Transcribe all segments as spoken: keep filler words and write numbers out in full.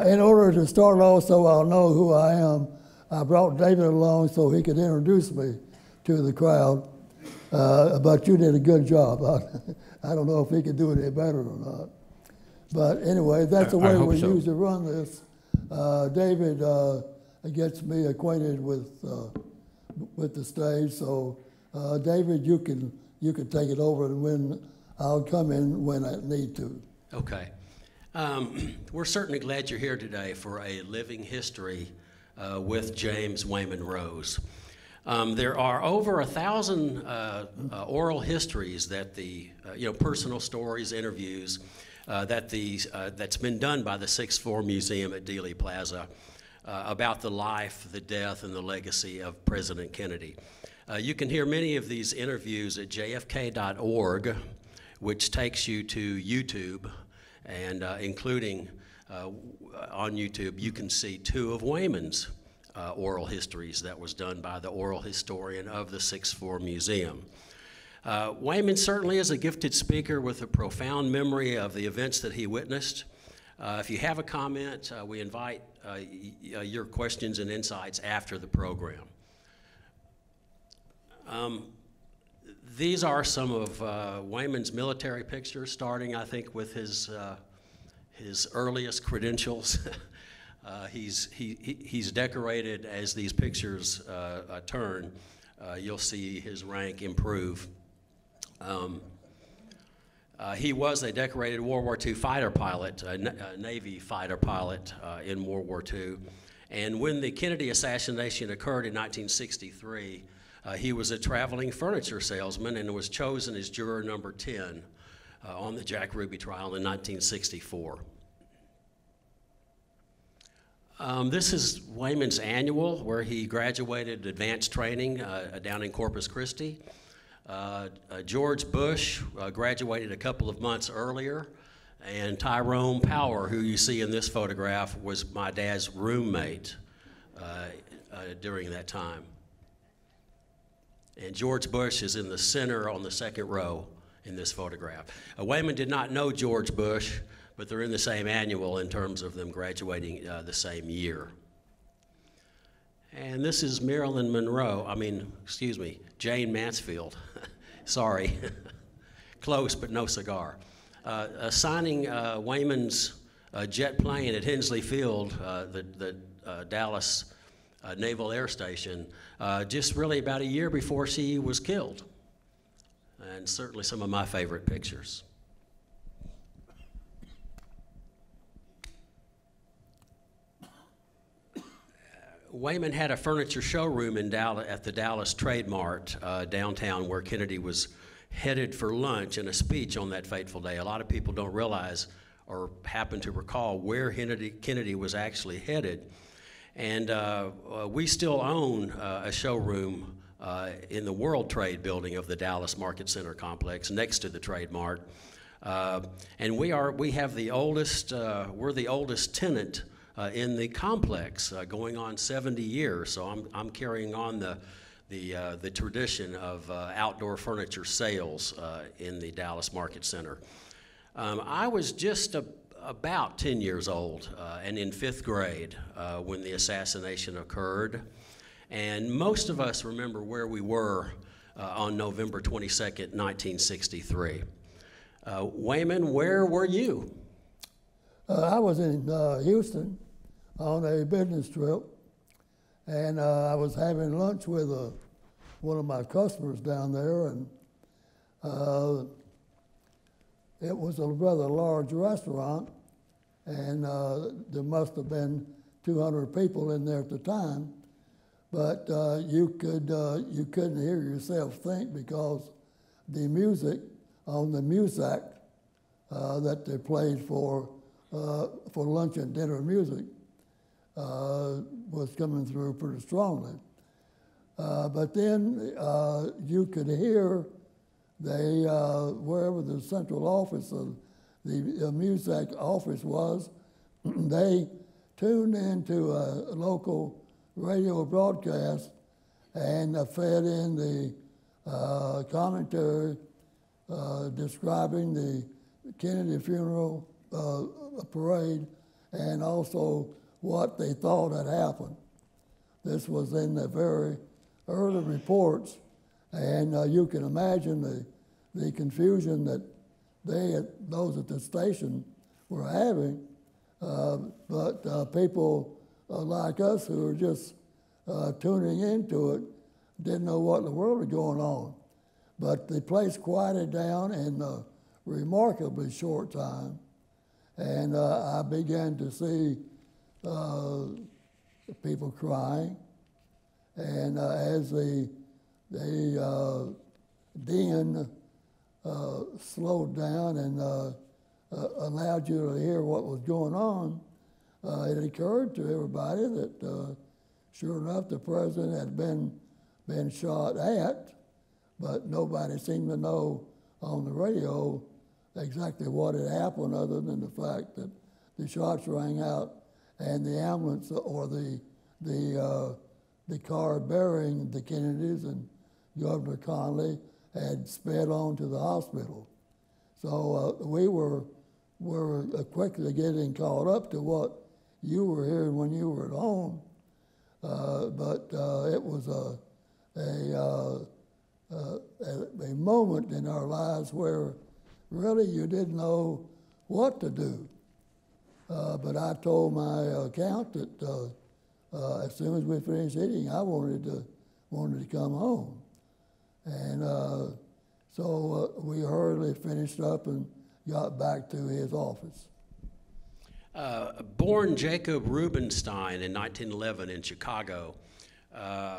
in order to start off so I'll know who I am, I brought David along so he could introduce me to the crowd. Uh, but you did a good job. I, I don't know if he could do it any better or not. But anyway, that's the I, way I we so. usually run this. Uh, David uh, gets me acquainted with uh, with the stage. So uh, David, you can you can take it over, and when I'll come in when I need to. Okay. Um, we're certainly glad you're here today for a living history uh, with James Waymon Rose. Um, there are over a thousand uh, uh, oral histories that the, uh, you know, personal stories, interviews, uh, that the, uh, that's been done by the sixth floor museum at Dealey Plaza uh, about the life, the death, and the legacy of President Kennedy. Uh, you can hear many of these interviews at j f k dot org, which takes you to YouTube, and uh, including uh, on YouTube, you can see two of Waymon's Uh, oral histories that was done by the oral historian of the sixth floor museum. Uh, Waymon certainly is a gifted speaker with a profound memory of the events that he witnessed. Uh, if you have a comment, uh, we invite uh, y your questions and insights after the program. Um, these are some of uh, Waymon's military pictures, starting, I think, with his, uh, his earliest credentials. Uh, he's, he, he, he's decorated as these pictures uh, uh, turn. Uh, you'll see his rank improve. Um, uh, he was a decorated World War Two fighter pilot, a, a Navy fighter pilot uh, in World War Two. And when the Kennedy assassination occurred in nineteen sixty-three, uh, he was a traveling furniture salesman and was chosen as juror number ten uh, on the Jack Ruby trial in nineteen sixty-four. Um, this is Waymon's annual, where he graduated advanced training uh, down in Corpus Christi. Uh, uh, George Bush uh, graduated a couple of months earlier, and Tyrone Power, who you see in this photograph, was my dad's roommate uh, uh, during that time. And George Bush is in the center on the second row in this photograph. Uh, Waymon did not know George Bush, but they're in the same annual in terms of them graduating uh, the same year. And this is Marilyn Monroe, I mean, excuse me, Jane Mansfield. Sorry, close but no cigar. Uh, assigning uh, Waymon's uh, jet plane at Hensley Field, uh, the, the uh, Dallas uh, Naval Air Station, uh, just really about a year before she was killed. And certainly some of my favorite pictures. Waymon had a furniture showroom in Dallas, at the Dallas Trade Mart uh, downtown, where Kennedy was headed for lunch and a speech on that fateful day. A lot of people don't realize or happen to recall where Kennedy, Kennedy was actually headed. And uh, uh, we still own uh, a showroom uh, in the World Trade building of the Dallas Market Center complex next to the Trade Mart. Uh, and we, are, we have the oldest, uh, we're the oldest tenant Uh, in the complex, uh, going on seventy years. So I'm, I'm carrying on the, the, uh, the tradition of uh, outdoor furniture sales uh, in the Dallas Market Center. Um, I was just a, about ten years old uh, and in fifth grade uh, when the assassination occurred. And most of us remember where we were uh, on November twenty-second, nineteen sixty-three. Uh, Waymon, where were you? Uh, I was in uh, Houston on a business trip, and uh, I was having lunch with uh, one of my customers down there, and uh, it was a rather large restaurant, and uh, there must have been two hundred people in there at the time, but uh, you could uh, you couldn't hear yourself think because the music on the Muzak uh, that they played for uh, for lunch and dinner music uh, was coming through pretty strongly. Uh, but then uh, you could hear they uh, wherever the central office of the uh, Muzak office was, they tuned into a local radio broadcast and uh, fed in the uh, commentary uh, describing the Kennedy funeral uh, parade and also what they thought had happened. This was in the very early reports, and uh, you can imagine the, the confusion that they, those at the station, were having. Uh, but uh, people uh, like us who were just uh, tuning into it didn't know what in the world was going on. But the place quieted down in a remarkably short time, and uh, I began to see uh, people crying. And uh, as the, the uh, din uh, slowed down and uh, uh, allowed you to hear what was going on, uh, it occurred to everybody that, uh, sure enough, the president had been, been shot at, but nobody seemed to know on the radio exactly what had happened other than the fact that the shots rang out and the ambulance or the, the, uh, the car bearing the Kennedys and Governor Connally had sped on to the hospital. So uh, we were, were uh, quickly getting caught up to what you were hearing when you were at home. Uh, but uh, it was a, a, uh, uh, a, a moment in our lives where really you didn't know what to do. Uh, but I told my accountant that uh, uh, as soon as we finished eating, I wanted to, wanted to come home. And uh, so uh, we hurriedly finished up and got back to his office. Uh, born Jacob Rubinstein in nineteen eleven in Chicago, uh,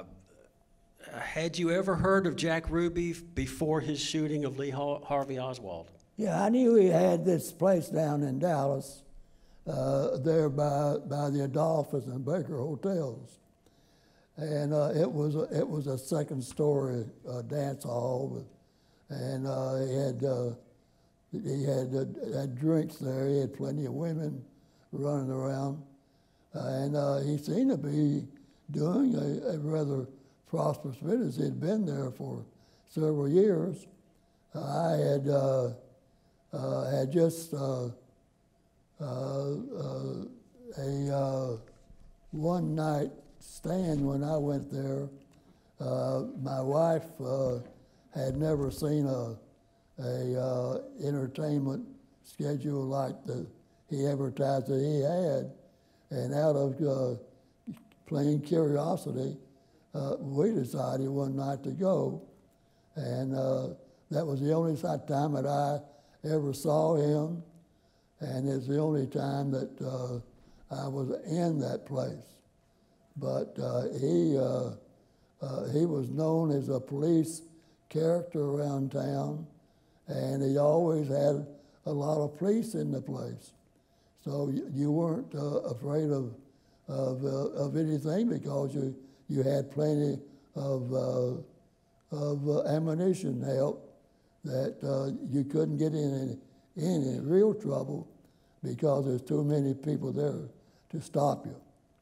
had you ever heard of Jack Ruby before his shooting of Lee Harvey Oswald? Yeah, I knew he had this place down in Dallas, uh, there by, by the Adolphus and Baker hotels. And uh, it was a, it was a second story uh, dance hall, but, and uh, he had uh, he had, uh, had drinks there. He had plenty of women running around, uh, and uh, he seemed to be doing a, a rather prosperous business. He'd been there for several years. Uh, I had uh, uh, had just uh, uh, uh, a uh, one night stand when I went there. Uh, my wife uh, had never seen a, a uh, entertainment schedule like the he advertised that he had, and out of uh, plain curiosity, uh, we decided one night to go, and uh, that was the only time that I ever saw him, and it's the only time that uh, I was in that place. But uh, he, uh, uh, he was known as a police character around town, and he always had a lot of police in the place. So you, you weren't uh, afraid of, of, uh, of anything because you, you had plenty of, uh, of uh, ammunition help that uh, you couldn't get in any, in any real trouble because there's too many people there to stop you.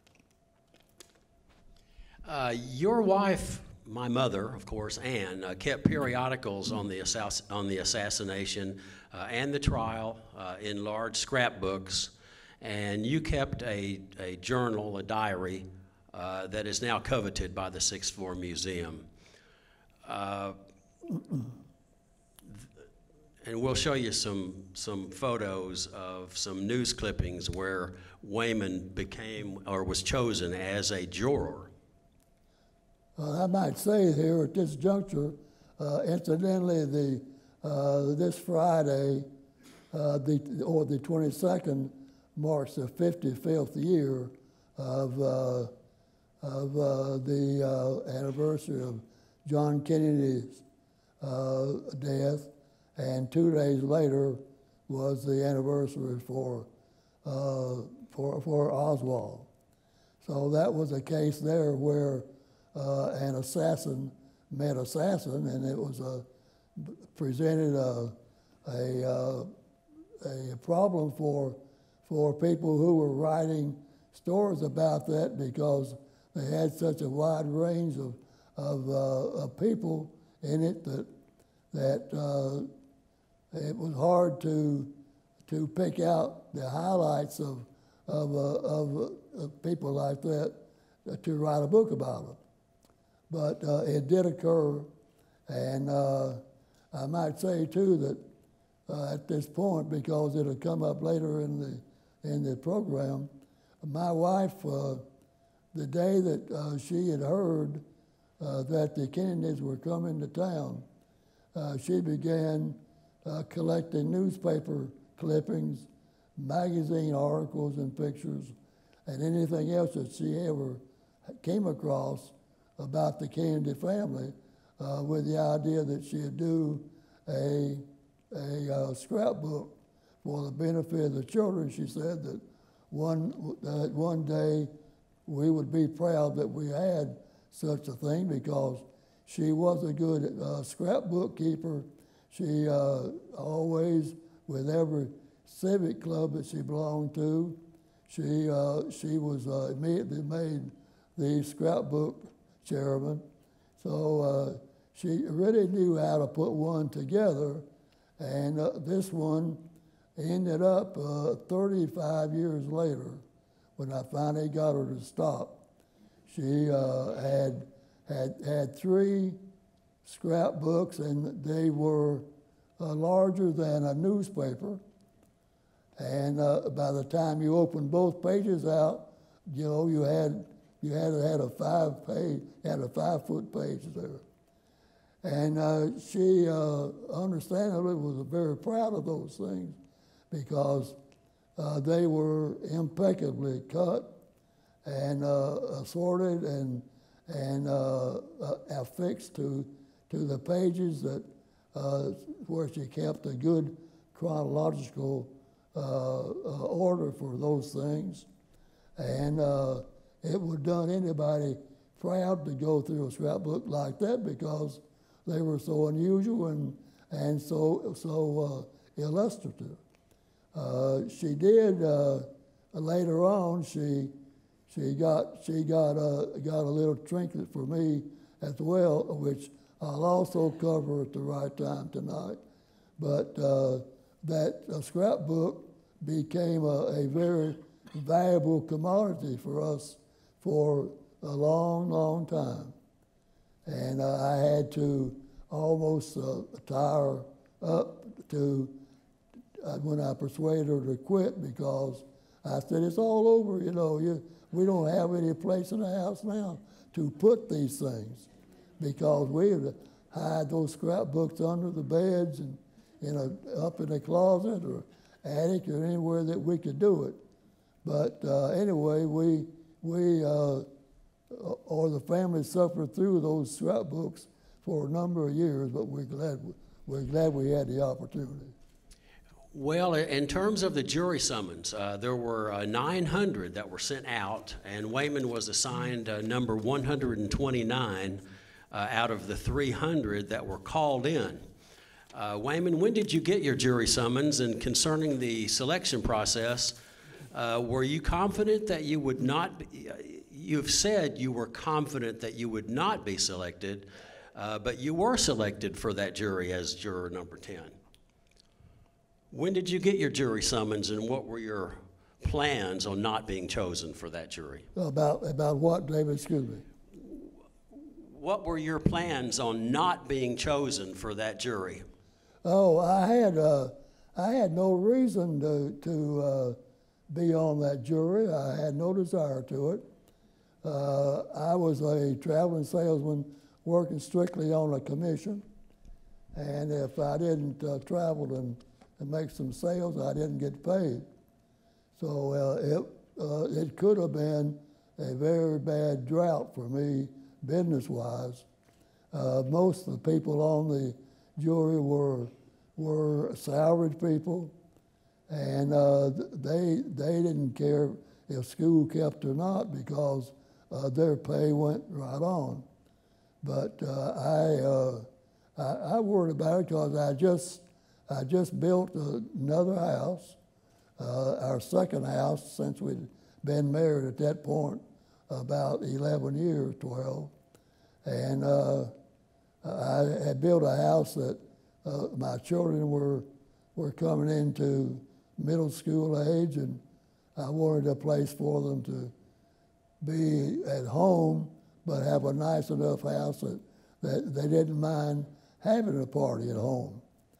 Uh, your wife, my mother, of course, Anne, uh, kept periodicals on the, assass on the assassination uh, and the trial uh, in large scrapbooks, and you kept a, a journal, a diary, uh, that is now coveted by the Sixth Floor Museum. Uh, and we'll show you some, some photos of some news clippings where Waymon became or was chosen as a juror. Uh, I might say here at this juncture, uh, incidentally, the, uh, this Friday, uh, the, or the twenty-second, marks the fifty-fifth year of, uh, of uh, the uh, anniversary of John Kennedy's uh, death, and two days later was the anniversary for, uh, for, for Oswald. So that was a case there where Uh, an assassin met assassin, and it was a, presented a, a, uh, a problem for, for people who were writing stories about that because they had such a wide range of, of, uh, of people in it that, that uh, it was hard to, to pick out the highlights of, of, uh, of, uh, of people like that uh, to write a book about them. But uh, it did occur, and uh, I might say too that uh, at this point, because it'll come up later in the in the program, my wife, uh, the day that uh, she had heard uh, that the Kennedys were coming to town, uh, she began uh, collecting newspaper clippings, magazine articles and pictures, and anything else that she ever came across about the Kennedy family, uh, with the idea that she'd do a, a uh, scrapbook for the benefit of the children. She said that one, that one day we would be proud that we had such a thing, because she was a good uh, scrapbook keeper. She uh, always, with every civic club that she belonged to, she, uh, she was uh, immediately made the scrapbook chairman. So uh, she really knew how to put one together, and uh, this one ended up uh, thirty-five years later, when I finally got her to stop. She uh, had, had, had three scrapbooks, and they were uh, larger than a newspaper. And uh, by the time you opened both pages out, you know, you had you had had a five page, had a five foot page there. And uh, she, uh, understandably, was very proud of those things, because uh, they were impeccably cut and uh, assorted and and uh, uh, affixed to to the pages that uh, where she kept a good chronological uh, uh, order for those things, and uh, it would have done anybody proud to go through a scrapbook like that, because they were so unusual and and so so uh, illustrative. Uh, she did uh, later on. She she got she got a got a little trinket for me as well, which I'll also cover at the right time tonight. But uh, that uh, scrapbook became a, a very valuable commodity for us for a long, long time, and uh, I had to almost uh, tire up to. Uh, when I persuaded her to quit, because I said, it's all over, you know, you, we don't have any place in the house now to put these things, because we had to hide those scrapbooks under the beds and in a, up in a closet or attic or anywhere that we could do it. But uh, anyway, we, we uh, or the family suffered through those scrapbooks for a number of years, but we're glad, we're glad we had the opportunity. Well, in terms of the jury summons, uh, there were uh, nine hundred that were sent out, and Waymon was assigned uh, number one hundred twenty-nine uh, out of the three hundred that were called in. Uh, Waymon, when did you get your jury summons? And concerning the selection process, uh, were you confident that you would not be, uh, you've said you were confident that you would not be selected, uh, but you were selected for that jury as juror number ten. When did you get your jury summons, and what were your plans on not being chosen for that jury? About about what, David? Excuse me. What were your plans on not being chosen for that jury? Oh, I had uh, I had no reason to to uh, be on that jury. I had no desire to it. Uh, I was a traveling salesman working strictly on a commission, and if I didn't uh, travel and and make some sales, I didn't get paid. So uh, it, uh, it could have been a very bad drought for me business-wise. Uh, most of the people on the jury were, were salaried people, and uh, they, they didn't care if school kept or not, because uh, their pay went right on. But uh, I, uh, I, I worried about it because I just I just built another house, uh, our second house since we'd been married at that point, about eleven years, twelve. And uh, I had built a house that uh, my children were were coming into middle school age, and I wanted a place for them to be at home, but have a nice enough house that, that they didn't mind having a party at home.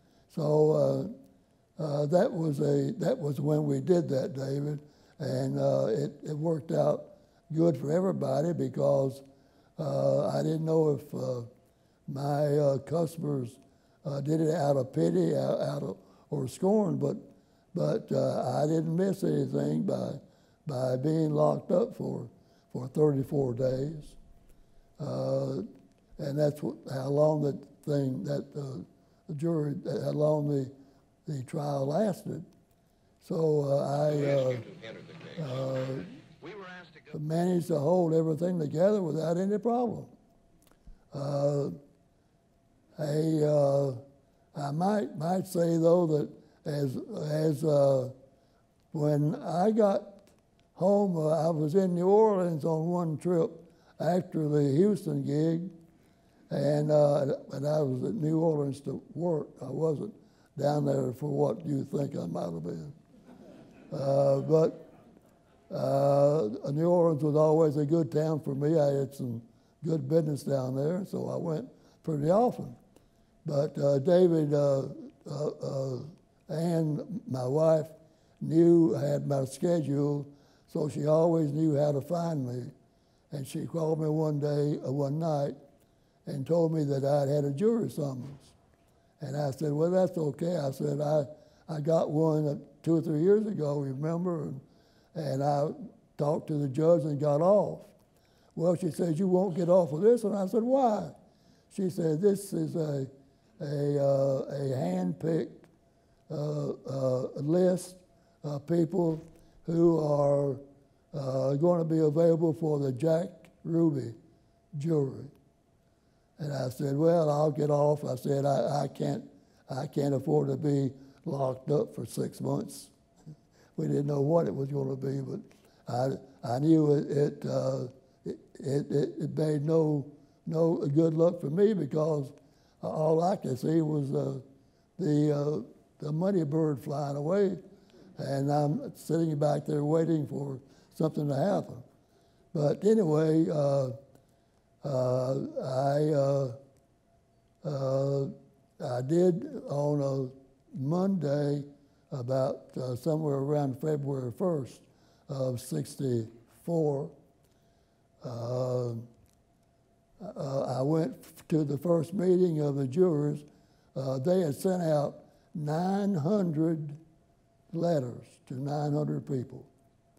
So uh, uh, that was a that was when we did that, David, and uh, it, it worked out good for everybody because uh, I didn't know if uh, my uh, customers uh, did it out of pity, out, out of or scorn, but but uh, I didn't miss anything by by being locked up for for thirty-four days, uh, and that's what, how long that thing that uh, the jury how long the the trial lasted. So uh, I uh, uh, managed to hold everything together without any problem. Uh, I uh, I might might say though that as as uh, when I got home, uh, I was in New Orleans on one trip after the Houston gig, and uh, and I was at New Orleans to work. I wasn't down there for what you think I might have been. Uh, but uh, New Orleans was always a good town for me. I had some good business down there, so I went pretty often. But uh, David uh, uh, uh, and my wife knew, had my schedule, so she always knew how to find me. And she called me one day, uh, one night, and told me that I'd had a jury summons. And I said, well, that's okay. I said, I, I got one two or three years ago, remember? And, and I talked to the judge and got off. Well, she said, you won't get off of this one. I said, why? She said, this is a, a, uh, a hand-picked uh, uh, list of people who are uh, going to be available for the Jack Ruby jury. And I said, well, I'll get off. I said, I, I can't I can't afford to be locked up for six months. We didn't know what it was going to be, but I I knew it it, uh, it, it, it made no no good luck for me because all I could see was uh, the uh, the money bird flying away, and I'm sitting back there waiting for something to happen. But anyway, uh, uh, I uh, uh, I did on a Monday about uh, somewhere around February first of sixty-four. Uh, uh, I went to the first meeting of the jurors. Uh, they had sent out nine hundred letters to nine hundred people.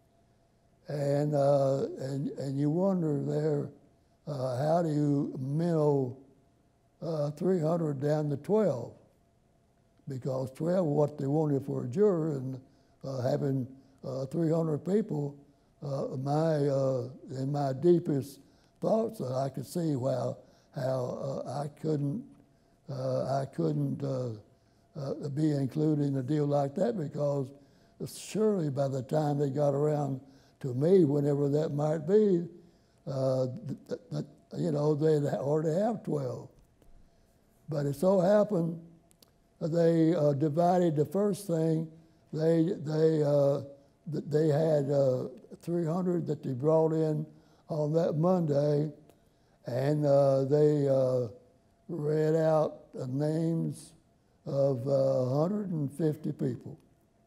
And, uh, and, and you wonder there, uh, how do you minnow uh, three hundred down to twelve? Because twelve was what they wanted for a juror, and uh, having uh, three hundred people, uh, my, uh, in my deepest thoughts, uh, I could see how, how uh, I couldn't, uh, I couldn't uh, uh, be included in a deal like that, because surely by the time they got around to me, whenever that might be, uh, th th you know, they'd already have twelve. But it so happened they uh, divided the first thing. They they uh, they had uh, three hundred that they brought in on that Monday, and uh, they uh, read out the names of uh, one hundred fifty people.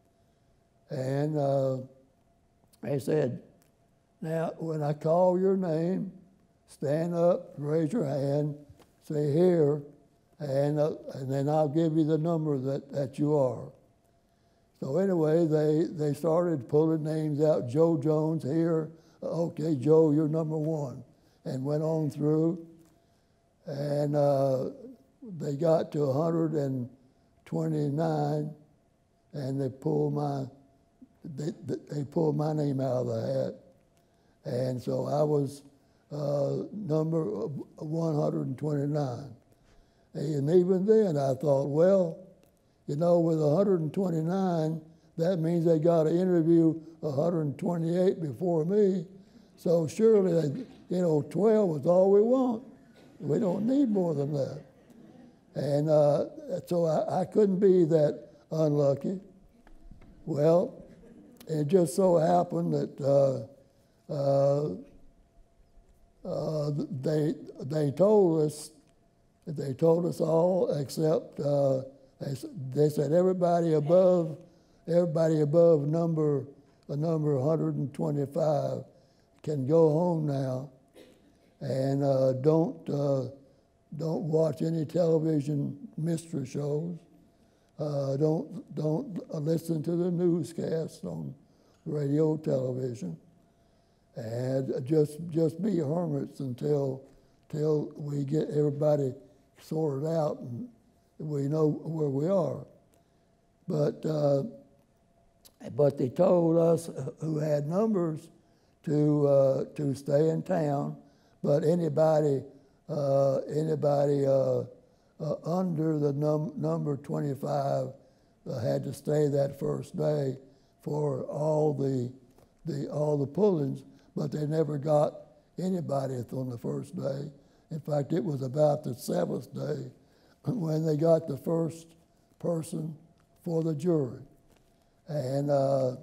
And uh, they said, now, when I call your name, stand up, raise your hand, say here, and, uh, and then I'll give you the number that, that you are. So anyway, they, they started pulling names out. Joe Jones here. Okay, Joe, you're number one. And went on through. And uh, they got to one hundred twenty-nine, and they pulled my They, they pulled my name out of the hat. And so I was uh, number one hundred twenty-nine. And even then I thought, well, you know, with one hundred twenty-nine, that means they got to interview one hundred twenty-eight before me. So surely, they, you know, twelve was all we want. We don't need more than that. And uh, so I, I couldn't be that unlucky. Well, it just so happened that uh, uh, uh, they they told us they told us all except uh, they, they said everybody above everybody above number a number one hundred twenty-five can go home now, and uh, don't uh, don't watch any television mystery shows. Uh, don't don't listen to the newscasts on radio, television, and just just be hermits until till we get everybody sorted out and we know where we are. But uh, but they told us who had numbers to uh, to stay in town, but anybody uh, anybody. Uh, Uh, under the num number twenty-five uh, had to stay that first day for all the the all the pullings, but they never got anybody on the first day. In fact, it was about the seventh day when they got the first person for the jury, and uh,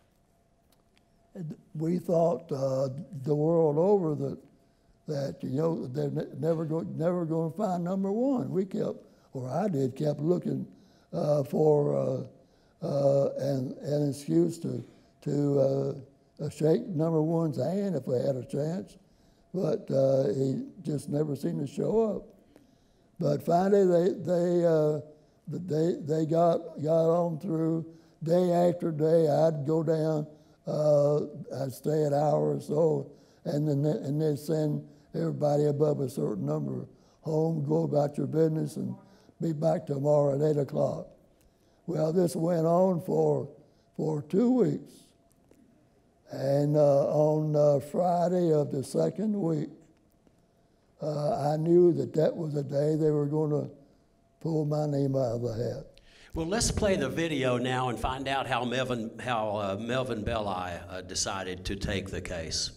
we thought uh, the world over that. that, you know, they're ne never, go never going to find number one. We kept, or I did, kept looking uh, for uh, uh, an, an excuse to, to uh, shake number one's hand if we had a chance, but uh, he just never seemed to show up. But finally, they, they, uh, they, they got, got on through day after day. I'd go down, uh, I'd stay an hour or so, and then they, and they'd send everybody above a certain number home, go about your business, and be back tomorrow at eight o'clock. Well, this went on for for two weeks, and uh, on uh, Friday of the second week, uh, I knew that that was the day they were going to pull my name out of the hat. Well, let's play the video now and find out how Melvin how uh, Melvin Belli uh, decided to take the case.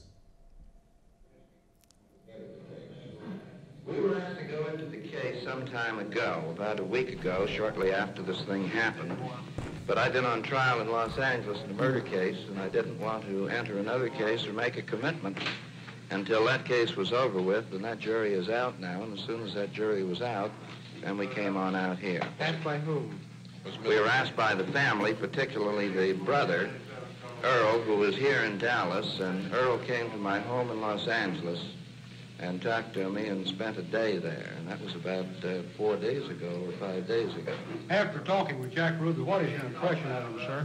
We were asked to go into the case some time ago, about a week ago, shortly after this thing happened. But I'd been on trial in Los Angeles in a murder case, and I didn't want to enter another case or make a commitment until that case was over with, and that jury is out now. And as soon as that jury was out, then we came on out here. Asked by whom? We were asked by the family, particularly the brother, Earl, who was here in Dallas, and Earl came to my home in Los Angeles and talked to me and spent a day there. And that was about uh, four days ago or five days ago. After talking with Jack Ruby, what is your impression of him, sir?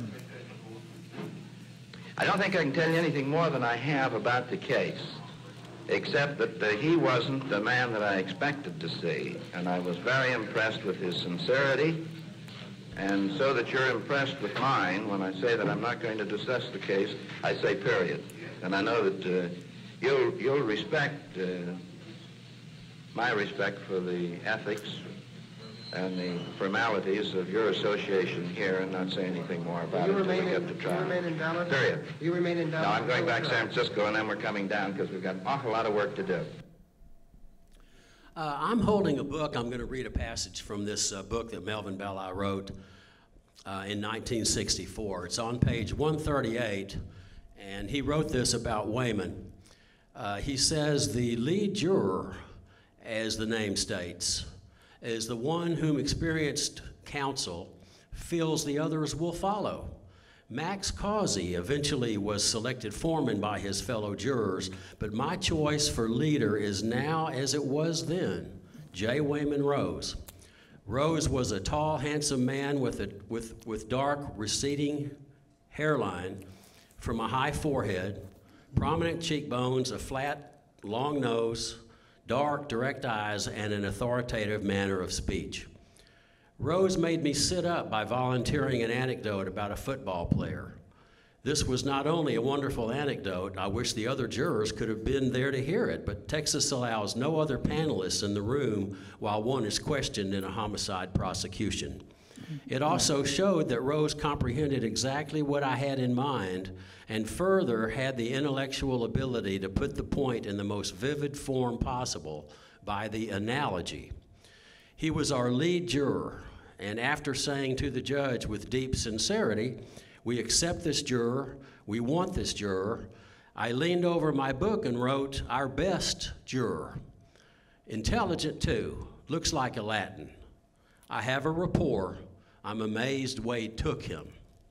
I don't think I can tell you anything more than I have about the case, except that uh, he wasn't the man that I expected to see. And I was very impressed with his sincerity. And so that you're impressed with mine, when I say that I'm not going to discuss the case, I say period. And I know that uh, You'll, you'll respect uh, my respect for the ethics and the formalities of your association here and not say anything more about you it until we in, get to trial. You remain in Dallas? Period. You remain in Dallas? No, I'm going back to San Francisco, and then we're coming down because we've got an awful lot of work to do. Uh, I'm holding a book. I'm going to read a passage from this uh, book that Melvin Belli wrote uh, in nineteen sixty-four. It's on page one thirty-eight, and he wrote this about Waymon. Uh, he says, the lead juror, as the name states, is the one whom experienced counsel feels the others will follow. Max Causey eventually was selected foreman by his fellow jurors, but my choice for leader is now as it was then, J. Waymon Rose. Rose was a tall, handsome man with, a, with, with dark, receding hairline from a high forehead, prominent cheekbones, a flat, long nose, dark, direct eyes, and an authoritative manner of speech. Rose made me sit up by volunteering an anecdote about a football player. This was not only a wonderful anecdote, I wish the other jurors could have been there to hear it, but Texas allows no other panelists in the room while one is questioned in a homicide prosecution. It also showed that Rose comprehended exactly what I had in mind, and further had the intellectual ability to put the point in the most vivid form possible by the analogy. He was our lead juror, and after saying to the judge with deep sincerity, We accept this juror. We want this juror. I leaned over my book and wrote, our best juror. Intelligent too, looks like a Latin. I have a rapport. I'm amazed Wade took him.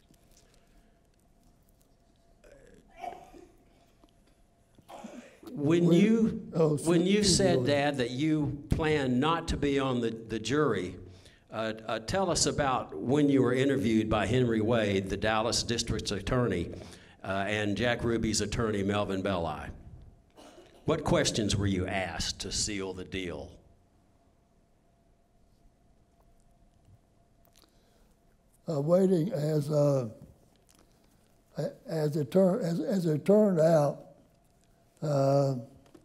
When you, oh, when you said, Lord. Dad, that you planned not to be on the, the jury, uh, uh, tell us about when you were interviewed by Henry Wade, the Dallas District Attorney, uh, and Jack Ruby's attorney, Melvin Belli. What questions were you asked to seal the deal? Uh, waiting as uh, as it turned as, as it turned out. Uh,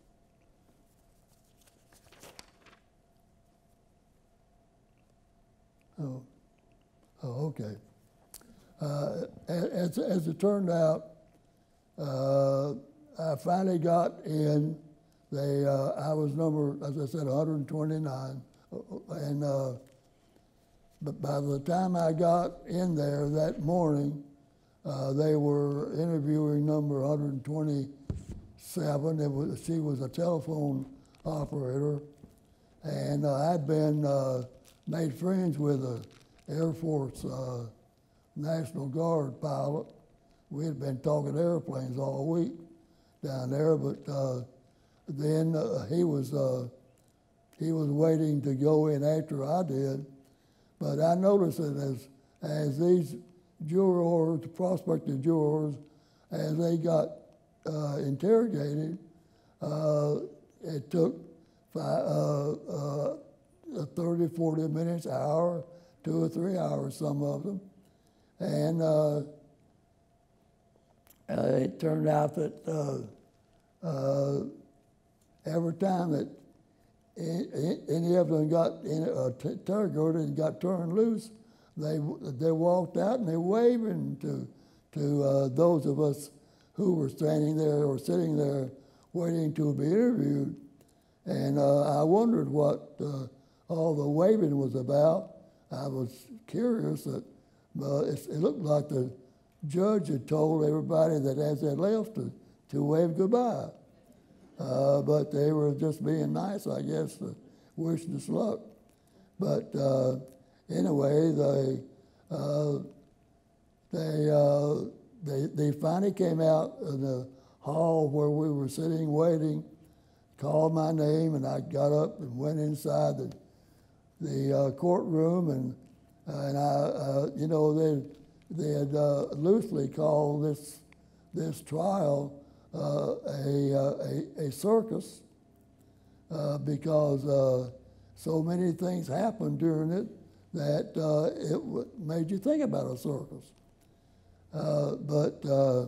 oh, oh, okay. Uh, as, as it turned out, uh, I finally got in. They, uh, I was number, as I said, one hundred twenty-nine, and uh, but by the time I got in there that morning, uh, they were interviewing number one hundred twenty-seven. It was, she was a telephone operator, and uh, I'd been uh, made friends with an Air Force uh, National Guard pilot. We had been talking airplanes all week down there, but uh, then uh, he was uh, he was waiting to go in after I did. But I noticed that as as these jurors, prospective jurors, as they got uh, interrogated, uh, it took five, uh, uh, thirty, forty minutes, an hour, two or three hours, some of them. And uh, uh, it turned out that uh, uh, every time that any of them got interrogated and got turned loose, they they walked out and they waving to to uh, those of us who were standing there or sitting there waiting to be interviewed. And uh, I wondered what uh, all the waving was about. I was curious that uh, it, it looked like the judge had told everybody that as they left to, to wave goodbye. Uh, but they were just being nice, I guess, to wish us luck. But uh, anyway, they uh, they, uh, they they finally came out in the hall where we were sitting waiting, called my name, and I got up and went inside the the uh, courtroom, and and I uh, you know they they had uh, loosely called this this trial. Uh, a, uh, a, a circus uh, because uh, so many things happened during it that uh, it w made you think about a circus. Uh, but uh,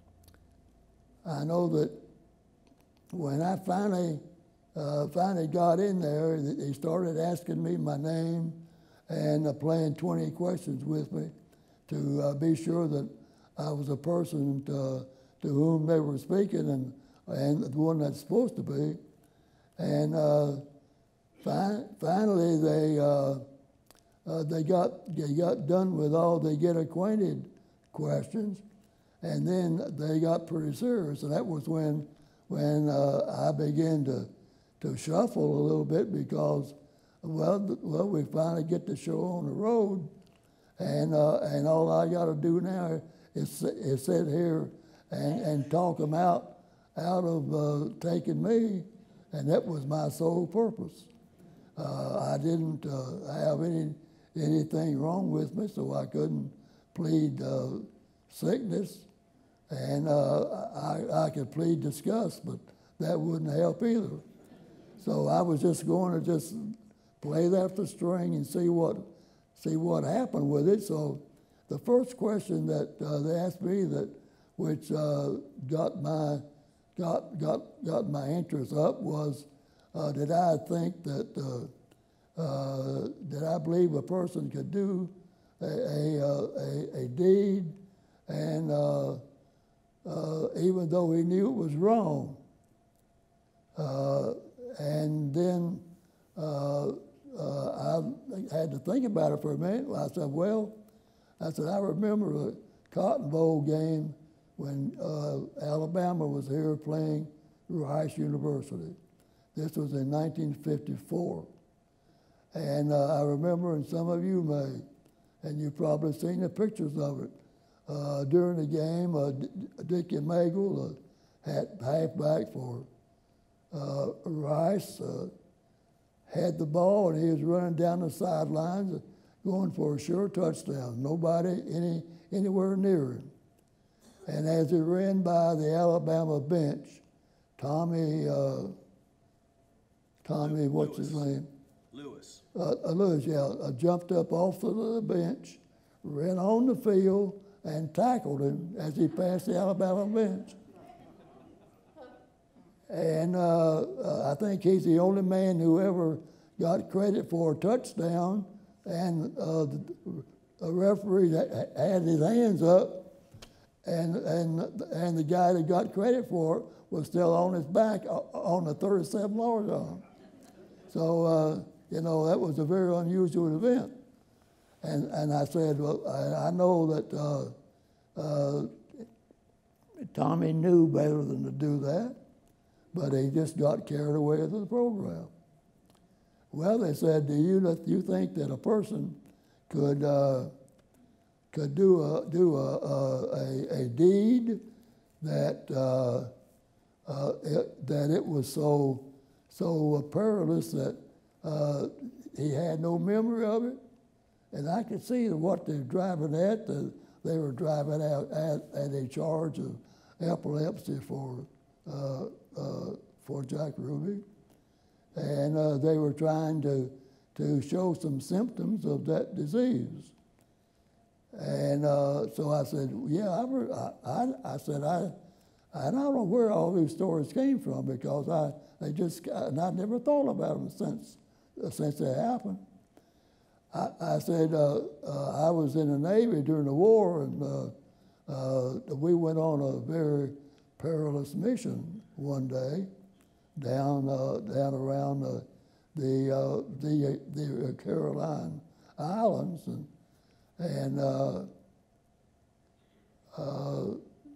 I know that when I finally uh, finally got in there, they started asking me my name and uh, playing twenty questions with me to uh, be sure that I was a person to, to whom they were speaking and, and the one that's supposed to be. And uh, fi finally they, uh, uh, they, got, they got done with all the get acquainted questions, and then they got pretty serious. And that was when, when uh, I began to, to shuffle a little bit because, well, well, we finally get the show on the road, and, uh, and all I got to do now is, is sit here and, and talk them out, out of uh, taking me, and that was my sole purpose. Uh, I didn't uh, have any anything wrong with me, so I couldn't plead uh, sickness, and uh, I, I could plead disgust, but that wouldn't help either. So I was just going to just play that the string and see what see what happened with it. So the first question that uh, they asked me that, which uh, got my got got got my interest up was, uh, did I think that uh, uh, did I believe a person could do a a, a, a deed, and uh, uh, even though he knew it was wrong, uh, and then uh, uh, I had to think about it for a minute. I said, well, I said I remember a Cotton Bowl game when uh, Alabama was here playing Rice University. This was in nineteen fifty-four. And uh, I remember, and some of you may, and you've probably seen the pictures of it. Uh, during the game, uh, D Dickie Magle, uh, had halfback for uh, Rice, uh, had the ball, and he was running down the sidelines, uh, going for a sure touchdown. Nobody any anywhere near him. And as he ran by the Alabama bench, Tommy, uh, Tommy, what's Lewis. his name? Lewis. Uh, uh, Lewis, yeah, uh, jumped up off the bench, ran on the field, and tackled him as he passed the Alabama bench. And uh, uh, I think he's the only man who ever got credit for a touchdown, and uh, the, the referee had his hands up, and, and, and the guy that got credit for it was still on his back on the thirty-seven yard line. So, uh, you know, that was a very unusual event. And, and I said, well, I, I know that uh, uh, Tommy knew better than to do that, but he just got carried away with the program. Well, they said, do you, do you think that a person could, uh, could do a, do a, a, a deed that, uh, uh, it, that it was so, so perilous that uh, he had no memory of it? And I could see what they were driving at. The, they were driving out at, at a charge of epilepsy for, uh, uh, for Jack Ruby. And uh, they were trying to, to show some symptoms of that disease. And uh, so I said, yeah, I, I, I said, I, I don't know where all these stories came from, because I, they just, and I never thought about them since, since they happened. I, I said, uh, uh, I was in the Navy during the war, and uh, uh, we went on a very perilous mission one day down uh, down around uh, the uh, the the Caroline Islands, and and uh, uh,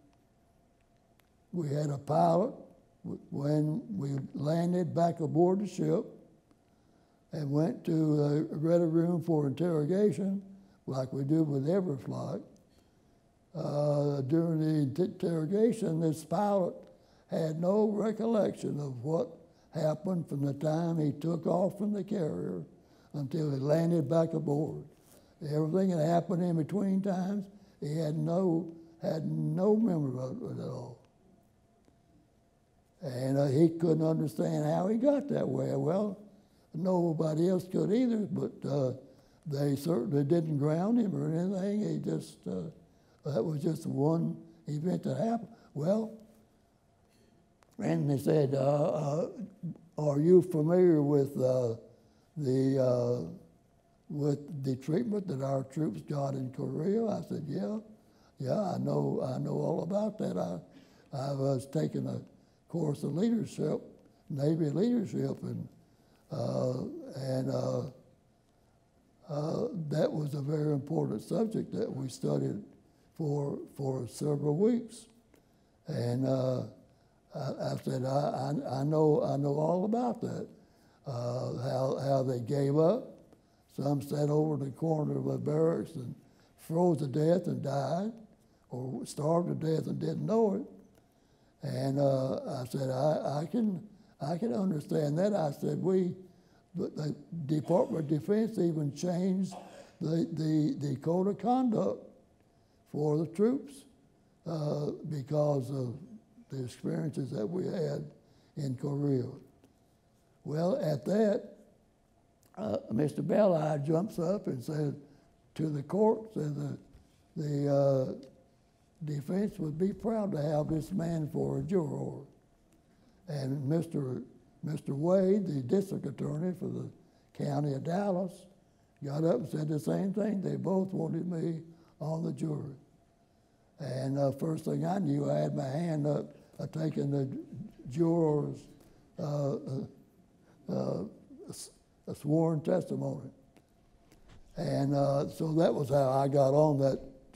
we had a pilot. When we landed back aboard the ship and went to the ready room for interrogation, like we do with every flight, uh, during the interrogation, this pilot had no recollection of what happened from the time he took off from the carrier until he landed back aboard. Everything that happened in between times, he had no, had no memory of it at all. And uh, he couldn't understand how he got that way. Well, nobody else could either, but uh, they certainly didn't ground him or anything. He just, uh, that was just one event that happened. Well, and they said, uh, uh, are you familiar with uh, the uh, with the treatment that our troops got in Korea? I said, yeah, yeah, I know, I know all about that. I, I was taking a course of leadership, Navy leadership, and uh, and uh, uh, that was a very important subject that we studied for for several weeks. And uh, I, I said, I, I, I know I know all about that. Uh, how how they gave up. Some sat over in the corner of the barracks and froze to death and died, or starved to death and didn't know it. And uh, I said, I, I can I can understand that. I said, we, the Department of Defense even changed the, the, the code of conduct for the troops uh, because of the experiences that we had in Korea. Well, at that, uh, Mister Belli jumps up and said to the court, said the, the uh, defense would be proud to have this man for a juror. And Mister Mister Wade, the district attorney for the county of Dallas, got up and said the same thing. They both wanted me on the jury. And uh, first thing I knew, I had my hand up, uh, taking the jurors' uh, uh, uh, a sworn testimony. And uh, so that was how I got on that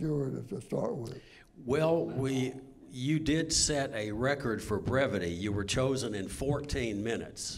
jury to, to start with. Well, we, you did set a record for brevity. You were chosen in fourteen minutes.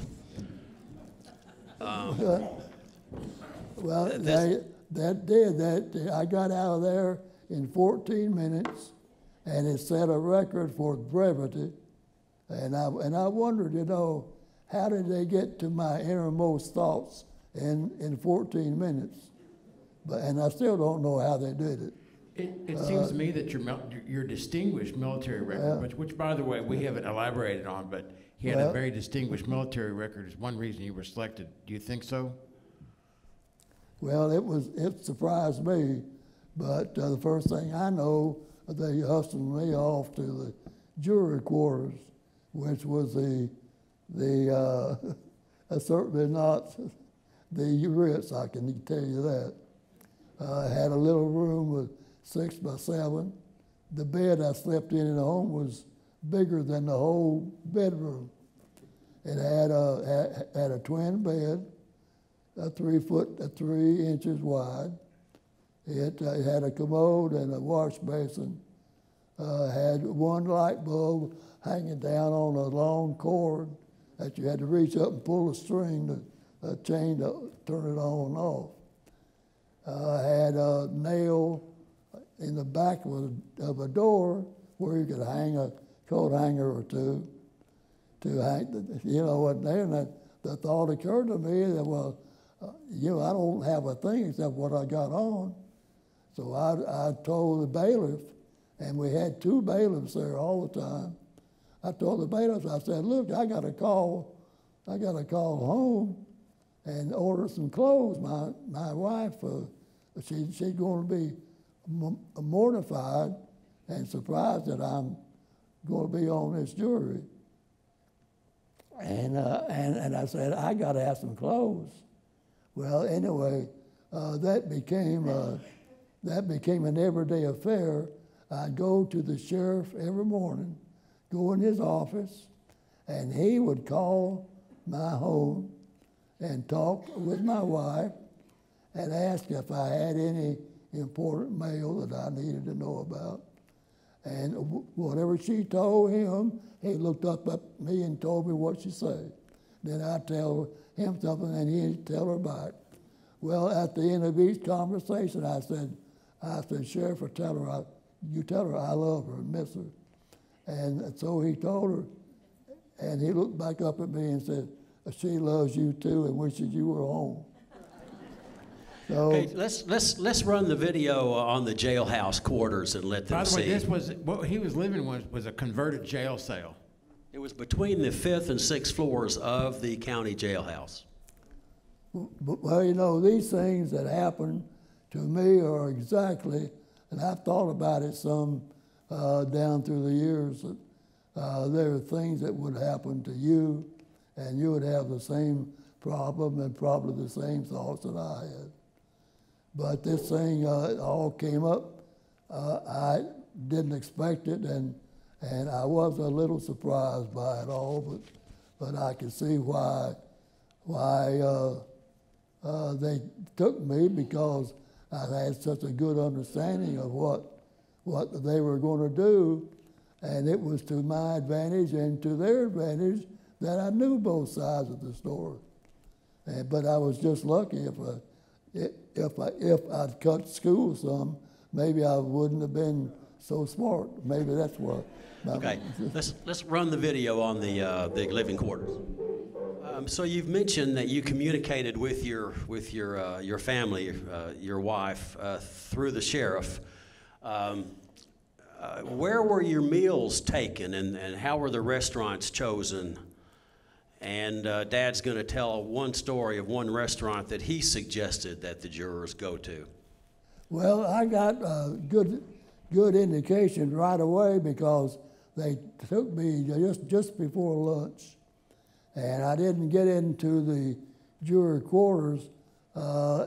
Um, well, they, that did that. I got out of there in fourteen minutes, and it set a record for brevity. And I and I wondered, you know, how did they get to my innermost thoughts in in fourteen minutes? But and I still don't know how they did it. It, it uh, seems to me that your mil- your distinguished military record, yeah. which, which by the way we haven't elaborated on, but he had well, a very distinguished military record, is one reason you were selected. Do you think so? Well, it was it surprised me, but uh, the first thing I know, they hustled me off to the jury quarters, which was the the uh, certainly not the Ritz. I can tell you that. Uh, I had a little room with six by seven. The bed I slept in at home was bigger than the whole bedroom. It had a had, had a twin bed, a three foot, a three inches wide. It, uh, it had a commode and a wash basin. Uh, had one light bulb hanging down on a long cord that you had to reach up and pull a string, to, a chain to turn it on and off. Uh, had a nail in the back of a, of a door where you could hang a coat hanger or two to hang, the, you know, what there. And that, the thought occurred to me that, well, uh, you know, I don't have a thing except what I got on. So I, I told the bailiff, and we had two bailiffs there all the time. I told the bailiffs, I said, look, I got to call, I got to call home and order some clothes. My my wife, uh, she she's going to be m- mortified and surprised that I'm going to be on this jury. And uh, and and I said I got to have some clothes. Well, anyway, uh, that became uh, that became an everyday affair. I'd go to the sheriff every morning, go in his office, and he would call my home and talk with my wife and ask if I had any important mail that I needed to know about. And w- whatever she told him, he looked up at me and told me what she said. Then I'd tell him something and he'd tell her back. Well, at the end of each conversation, I said, I said, Sheriff, or tell her, I, you tell her I love her and miss her. And so he told her, and he looked back up at me and said, she loves you too and wishes you were home. So, okay, let's let's let's run the video on the jailhouse quarters and let them By the see. way, this was what he was living in was was a converted jail cell. It was between the fifth and sixth floors of the county jailhouse. well, you know, these things that happen to me are exactly, and I've thought about it some uh, down through the years, that uh, there are things that would happen to you, and you would have the same problem and probably the same thoughts that I had. But this thing uh, all came up. Uh, I didn't expect it, and and I was a little surprised by it all, but but I could see why why uh, uh, they took me, because I had such a good understanding of what what they were going to do, and it was to my advantage and to their advantage that I knew both sides of the story. And, but I was just lucky. If I, if I if I'd cut school some, maybe I wouldn't have been so smart. Maybe that's what. Okay, let's let's run the video on the uh, the living quarters. Um, so you've mentioned that you communicated with your with your uh, your family, uh, your wife, uh, through the sheriff. Um, uh, where were your meals taken, and, and how were the restaurants chosen? And uh, Dad's going to tell one story of one restaurant that he suggested that the jurors go to. Well, I got a good, good indication right away, because they took me just, just before lunch, and I didn't get into the jury quarters uh,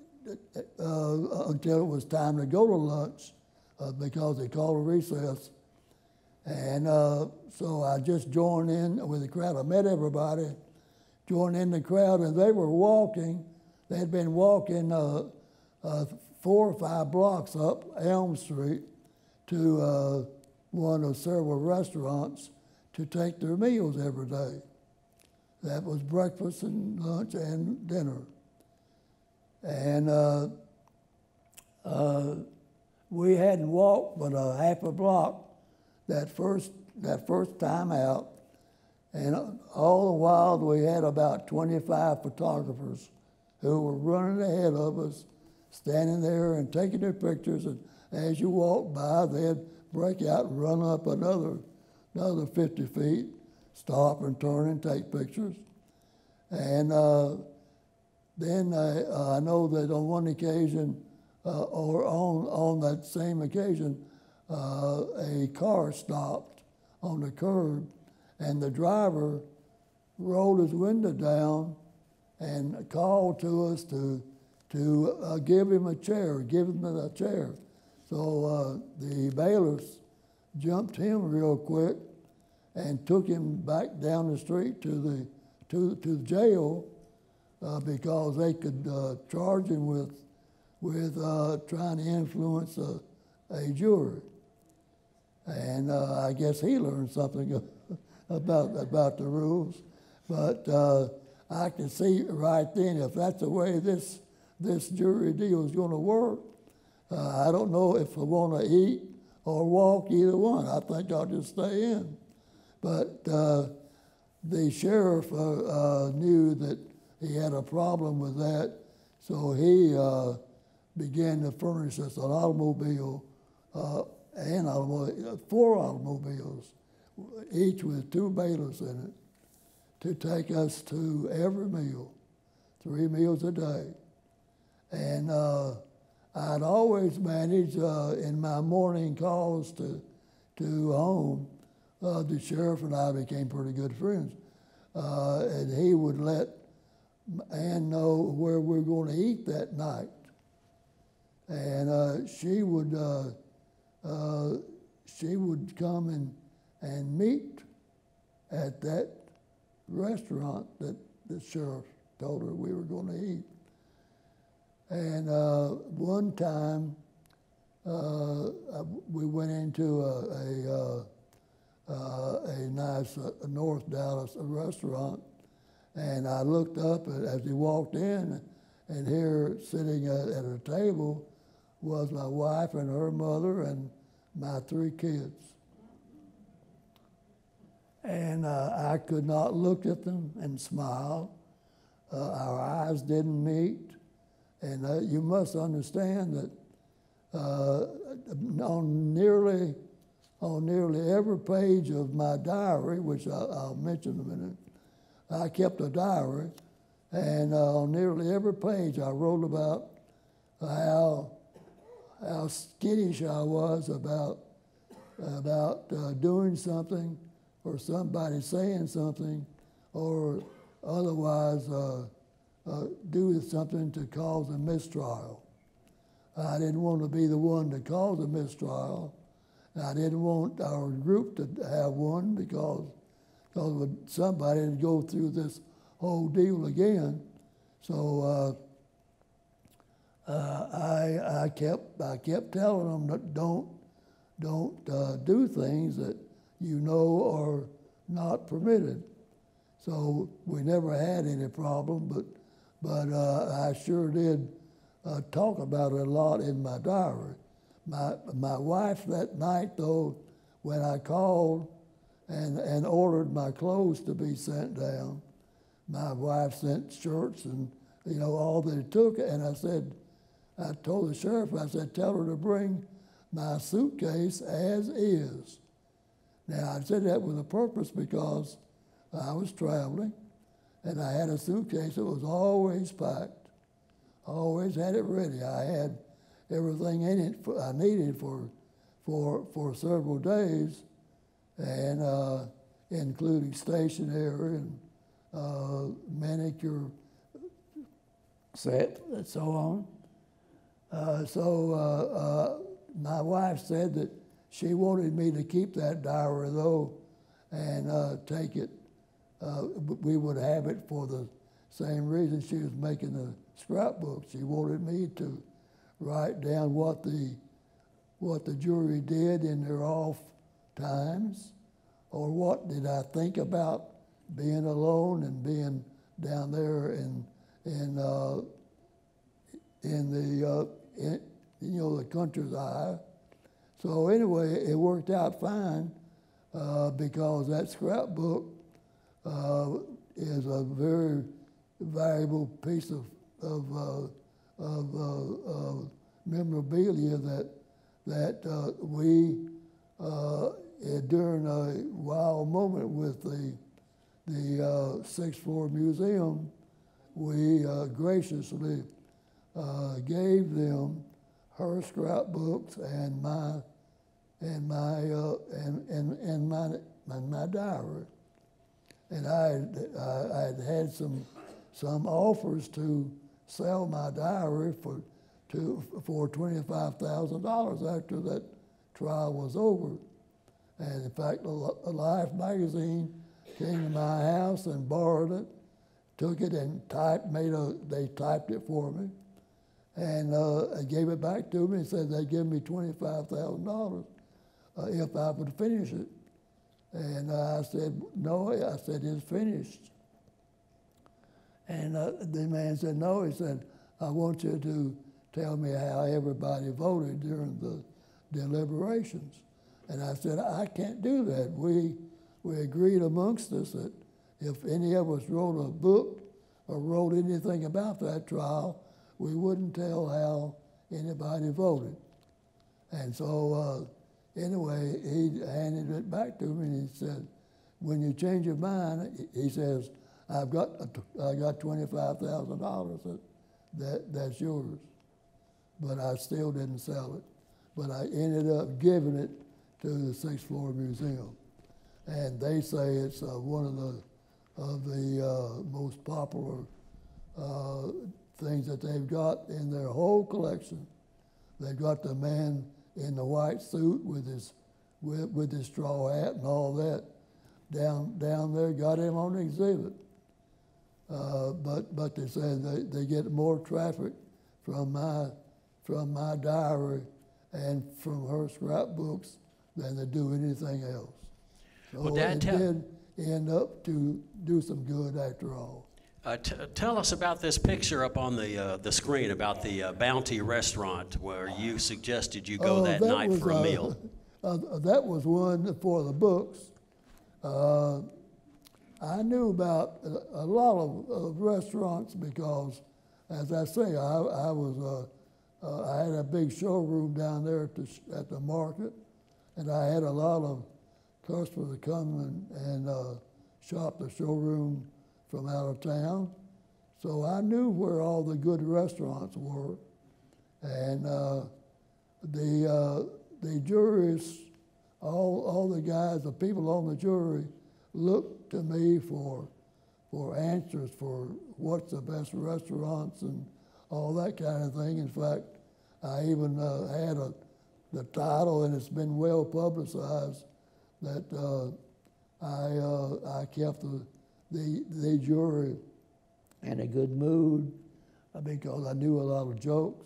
uh, until it was time to go to lunch, uh, because they called a recess. And uh, so I just joined in with the crowd. I met everybody, joined in the crowd, and they were walking. They had been walking uh, uh, four or five blocks up Elm Street to uh, one of several restaurants to take their meals every day. That was breakfast and lunch and dinner. And uh, uh, we hadn't walked but a half a block that first, that first time out. And all the while we had about twenty-five photographers who were running ahead of us, standing there and taking their pictures. And as you walked by, they'd break out and run up another, another fifty feet, stop and turn and take pictures. And uh, then I, I know that on one occasion, uh, or on, on that same occasion, uh, a car stopped on the curb, and the driver rolled his window down and called to us to, to uh, give him a chair, give him a chair. So uh, the bailiffs jumped him real quick and took him back down the street to the, to, to the jail uh, because they could uh, charge him with, with uh, trying to influence a, a jury. And uh, I guess he learned something about, about the rules. But uh, I can see right then, if that's the way this, this jury deal is going to work, uh, I don't know if I want to eat or walk, either one. I think I'll just stay in. But uh, the sheriff uh, uh, knew that he had a problem with that, so he uh, began to furnish us an automobile, uh, and automobile, four automobiles, each with two bailiffs in it, to take us to every meal, three meals a day. And uh, I'd always managed uh, in my morning calls to, to home, uh, the sheriff and I became pretty good friends. Uh, and he would let Ann know where we were going to eat that night. And uh, she would uh, uh, she would come and, and meet at that restaurant that the sheriff told her we were going to eat. And uh, one time, uh, we went into a, a, uh, a nice uh, North Dallas restaurant, and I looked up as he walked in, and here sitting at, at a table was my wife and her mother and my three kids. And uh, I could not look at them and smile. Uh, our eyes didn't meet. And uh, you must understand that uh, on nearly on nearly every page of my diary, which I, I'll mention in a minute, I kept a diary, and uh, on nearly every page I wrote about how how skittish I was about about uh, doing something, or somebody saying something, or otherwise uh, uh, do something to cause a mistrial. I didn't want to be the one to cause a mistrial. I didn't want our group to have one because, because somebody would go through this whole deal again. So uh, uh, I, I kept I kept telling them that don't don't uh, do things that you know are not permitted. So we never had any problem, but but uh, I sure did uh, talk about it a lot in my diary. My my wife that night, though, when I called and and ordered my clothes to be sent down, my wife sent shirts and you know all that it took. And I said, I told the sheriff, I said, tell her to bring my suitcase as is. Now I said that with a purpose because I was traveling, and I had a suitcase that was always packed, always had it ready. I had everything in it for, I needed for, for, for several days, and uh, including stationery and uh, manicure set and so on. Uh, so uh, uh, my wife said that she wanted me to keep that diary though, and uh, take it. Uh, we would have it for the same reason she was making the scrapbook. She wanted me to write down what the what the jury did in their off times, or what did I think about being alone and being down there in in uh, in the uh, in, you know the country's eye. So anyway, it worked out fine uh, because that scrapbook uh, is a very valuable piece of of, uh, of uh, uh, memorabilia that that uh, we uh, during a wild moment with the the uh, sixth floor museum, we uh, graciously uh, gave them her scrapbooks and my and my uh, and, and and my and my diary. And I had, I had had some some offers to sell my diary for to for twenty-five thousand dollars after that trial was over. And in fact, Life magazine came to my house and borrowed it, took it and typed, made a, they typed it for me, and uh, gave it back to me and said they'd give me twenty-five thousand dollars uh, if I would finish it. And uh, I said, no, I said, it's finished. And uh, the man said, no, he said, I want you to tell me how everybody voted during the deliberations. And I said, I can't do that. We, we agreed amongst us that if any of us wrote a book or wrote anything about that trial, we wouldn't tell how anybody voted. And so uh, anyway, he handed it back to me and he said, when you change your mind, he says, I've got, I got twenty-five thousand dollars, that, that, that's yours. But I still didn't sell it. But I ended up giving it to the sixth floor museum. And they say it's uh, one of the, of the uh, most popular uh, things that they've got in their whole collection. They've got the man in the white suit with his, with, with his straw hat and all that down, down there, got him on exhibit. Uh, but, but they say they, they get more traffic from my, from my diary and from her scrapbooks than they do anything else. So Well, Dad, it tell- did end up to do some good after all. Uh, t- tell us about this picture up on the uh, the screen about the uh, Bounty restaurant where you suggested you go Oh, that, night was, for a uh, meal. Uh, that was one for the books. Uh, I knew about a, a lot of, of restaurants because, as I say, I, I was uh, uh, I had a big showroom down there at the at the market, and I had a lot of customers that come and, and uh, shop the showroom from out of town. So I knew where all the good restaurants were, and uh, the uh, the juries, all all the guys, the people on the jury, looked to me for for answers for what's the best restaurants and all that kind of thing. In fact, I even uh, had a the title, and it's been well publicized, that uh, I uh, I kept the, the the jury in a good mood because I knew a lot of jokes,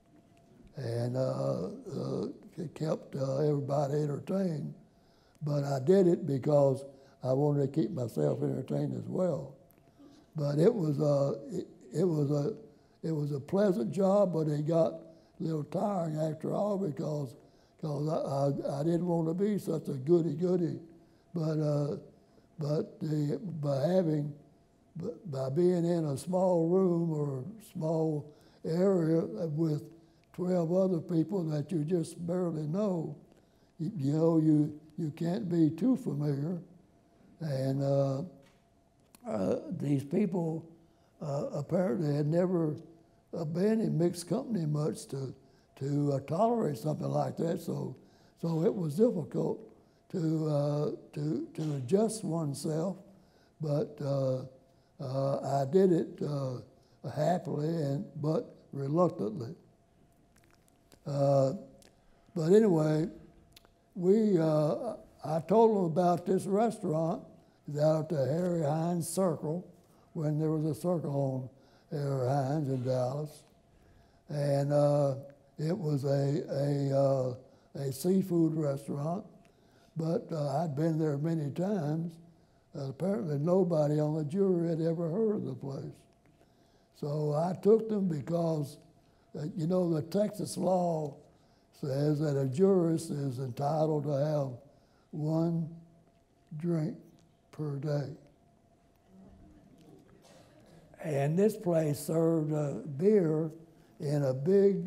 and uh, uh, it kept uh, everybody entertained. But I did it because I wanted to keep myself entertained as well. But it was a it, it was a it was a pleasant job, but it got a little tiring after all because because I, I, I didn't want to be such a goody goody, but uh, but the, by having by being in a small room or small area with twelve other people that you just barely know, you, you know you you can't be too familiar, and uh, uh, these people uh, apparently had never uh, been in mixed company much to to uh, tolerate something like that. So so it was difficult to uh, to to adjust oneself, but uh, uh, I did it uh, happily and but reluctantly. Uh, but anyway, we uh, I told them about this restaurant out at the Harry Hines Circle when there was a circle on Harry Hines in Dallas, and uh, It was a, a, uh, a seafood restaurant, but uh, I'd been there many times. Uh, apparently nobody on the jury had ever heard of the place. So I took them because, uh, you know, the Texas law says that a jurist is entitled to have one drink per day. And this place served uh, beer in a big,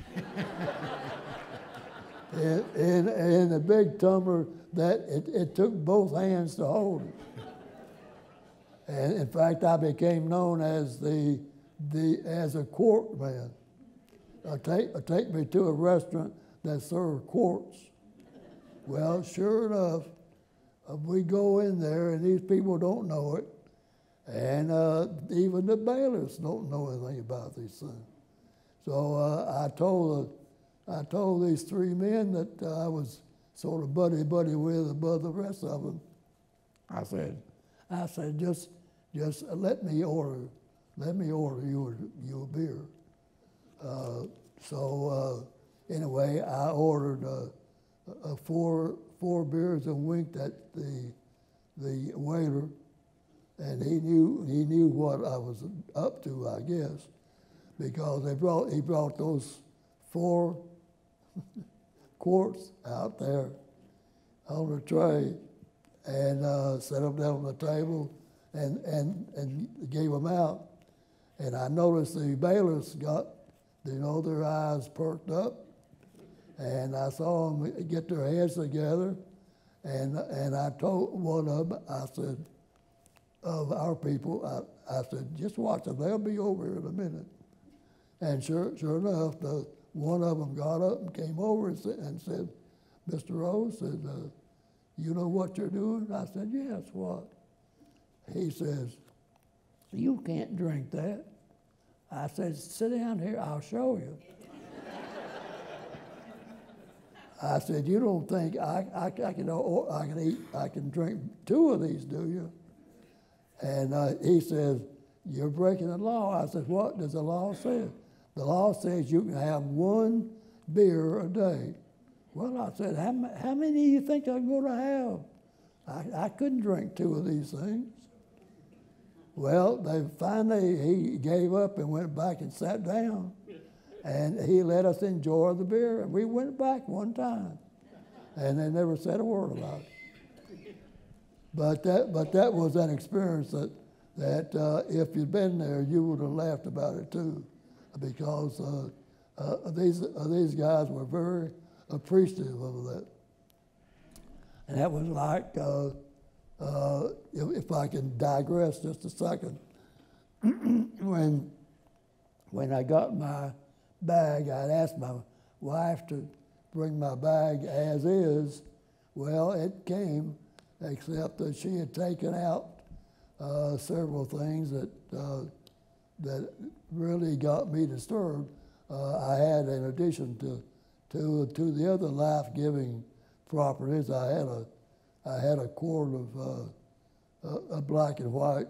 in, in, in a big tumbler that it, it took both hands to hold it. And in fact, I became known as the, the as a quart man. Uh, take, uh, take me to a restaurant that served quarts. Well, sure enough, uh, we go in there and these people don't know it. And uh, even the bailiffs don't know anything about these things. So uh, I told uh, I told these three men that uh, I was sort of buddy buddy with above the rest of them. I said, I said just just let me order, let me order you a, you a beer. Uh, so uh, anyway, I ordered uh, a four four beers and winked at the the waiter. And he knew he knew what I was up to, I guess, because they brought he brought those four quarts out there on the tray and uh, set them down on the table and and and gave them out. And I noticed the bailiffs got, you know, their eyes perked up, and I saw them get their heads together, and and I told one of them, I said, of our people, I, I said, just watch them, they'll be over here in a minute. And sure, sure enough, the, one of them got up and came over and said, and said Mister Rose, said, uh, you know what you're doing? I said, yes, what? He says, you can't drink that. I said, sit down here, I'll show you. I said, you don't think I, I, I, can, I can eat, I can drink two of these, do you? And uh, he says, you're breaking the law. I said, what does the law say? The law says you can have one beer a day. Well, I said, how, how many do you think I'm going to have? I, I couldn't drink two of these things. Well, they finally, he gave up and went back and sat down. And he let us enjoy the beer. And we went back one time. And they never said a word about it. But that, but that was an experience that, that uh, if you'd been there, you would have laughed about it too, because uh, uh, these uh, these guys were very appreciative of that. And that was like, uh, uh, if, if I can digress just a second, when when I got my bag, I'd asked my wife to bring my bag as is. Well, it came, except that she had taken out uh, several things that uh, that really got me disturbed. Uh, I had, in addition to to to the other life-giving properties, I had a I had a quart of uh, a, a black and white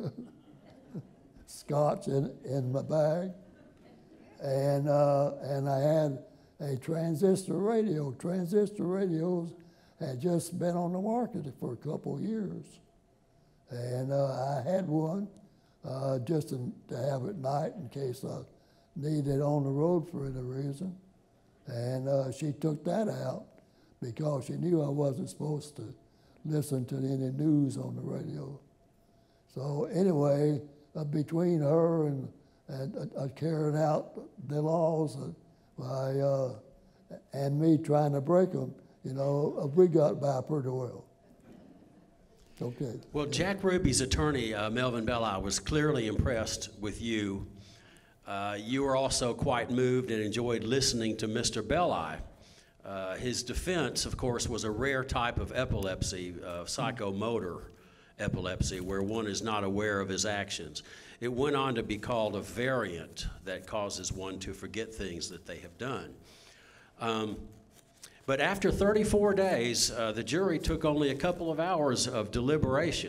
scotch in in my bag, and uh, and I had a transistor radio. Transistor radios had just been on the market for a couple of years. And uh, I had one uh, just in, to have at night in case I needed it on the road for any reason. And uh, she took that out because she knew I wasn't supposed to listen to any news on the radio. So anyway, uh, between her and, and uh, carrying out the laws uh, by, uh, and me trying to break them, you know, we got by pretty well. Okay. Well, Jack Ruby's attorney, uh, Melvin Belli, was clearly impressed with you. Uh, you were also quite moved and enjoyed listening to Mister Belli. Uh, his defense, of course, was a rare type of epilepsy, uh, psychomotor epilepsy, where one is not aware of his actions. It went on to be called a variant that causes one to forget things that they have done. Um, But after thirty-four days, uh, the jury took only a couple of hours of deliberation.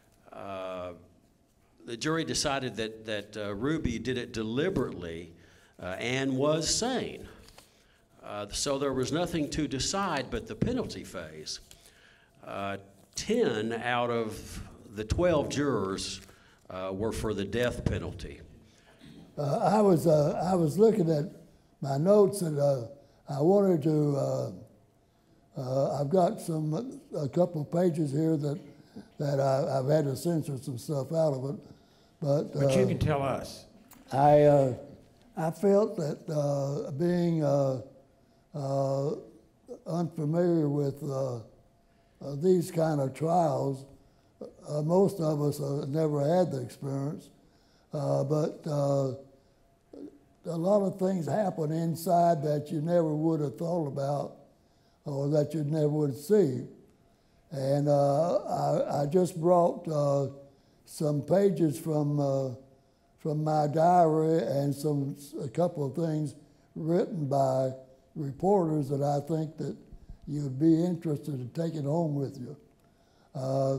Uh, the jury decided that, that uh, Ruby did it deliberately uh, and was sane. Uh, so there was nothing to decide but the penalty phase. Uh, ten out of the twelve jurors uh, were for the death penalty. Uh, I was uh, I was looking at my notes, and uh, I wanted to. Uh, uh, I've got some a couple of pages here that that I, I've had to censor some stuff out of it, but. But uh, you can tell us. I uh, I felt that uh, being uh, uh, unfamiliar with uh, uh, these kind of trials, uh, most of us uh, never had the experience, uh, but uh, a lot of things happen inside that you never would have thought about or that you never would see. And uh, I, I just brought uh, some pages from uh, from my diary and some a couple of things written by reporters that I think that you'd be interested in taking home with you. Uh,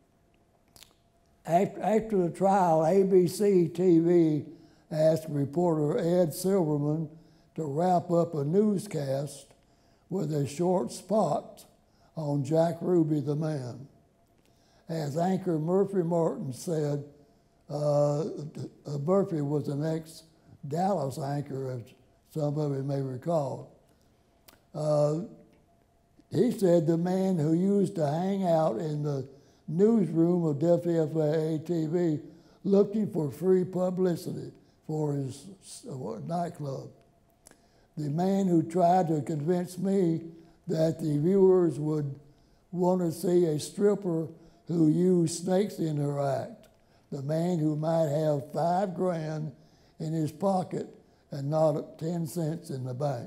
after, after the trial, A B C T V asked reporter Ed Silverman to wrap up a newscast with a short spot on Jack Ruby the man. As anchor Murphy Martin said, uh, Murphy was an ex-Dallas anchor, as some of you may recall. Uh, he said the man who used to hang out in the newsroom of W F A A T V looking for free publicity for his uh, nightclub. The man who tried to convince me that the viewers would want to see a stripper who used snakes in her act. The man who might have five grand in his pocket and not ten cents in the bank.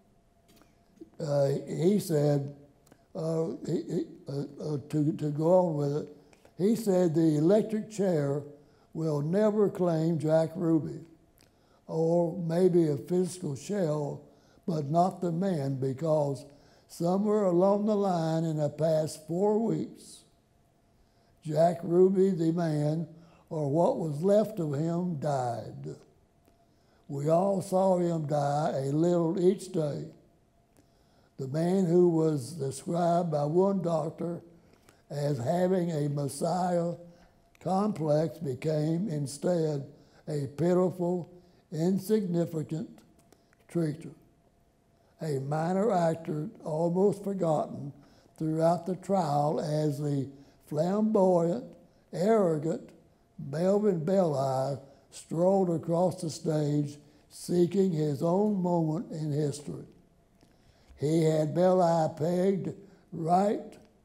Uh, he said, uh, he, uh, uh, to, to go on with it, he said the electric chair will never claim Jack Ruby, or maybe a physical shell, but not the man, because somewhere along the line in the past four weeks, Jack Ruby, the man, or what was left of him, died. We all saw him die a little each day. The man who was described by one doctor as having a Messiah complex became instead a pitiful, insignificant creature, a minor actor almost forgotten throughout the trial as the flamboyant, arrogant Melvin Belli strolled across the stage seeking his own moment in history. He had Belli pegged right.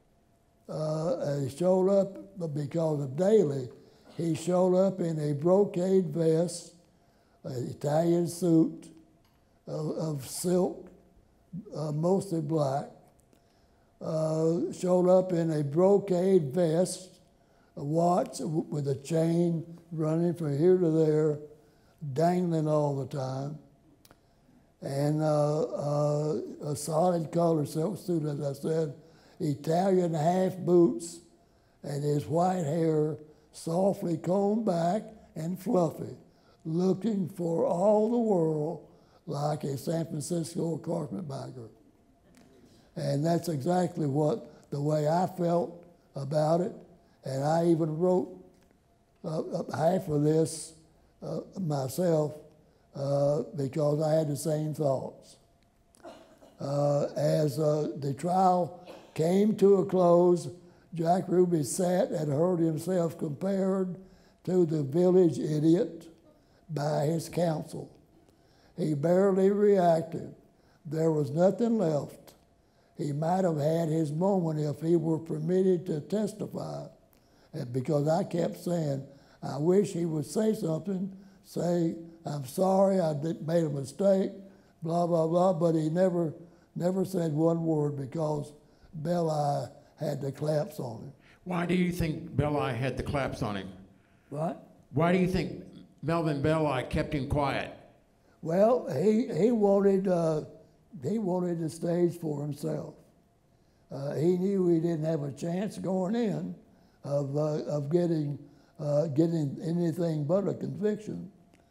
Uh, he showed up because of Dealey. He showed up in a brocade vest, an Italian suit of, of silk, uh, mostly black. Uh, showed up in a brocade vest, a watch with a chain running from here to there, dangling all the time, and uh, uh, a solid color silk suit, as I said, Italian half boots, and his white hair softly combed back and fluffy, looking for all the world like a San Francisco carpetbagger. And that's exactly what the way I felt about it. And I even wrote uh, half of this uh, myself uh, because I had the same thoughts. Uh, as uh, the trial came to a close, Jack Ruby sat and heard himself compared to the village idiot by his counsel. He barely reacted. There was nothing left. He might have had his moment if he were permitted to testify. And because I kept saying, I wish he would say something, say, I'm sorry, I did, made a mistake, blah, blah, blah, but he never, never said one word because Belli had the claps on him. Why do you think Belli had the claps on him? What? Why do you think Melvin Belli kept him quiet? Well, he, he wanted uh, he wanted the stage for himself. Uh, he knew he didn't have a chance going in of uh, of getting uh, getting anything but a conviction.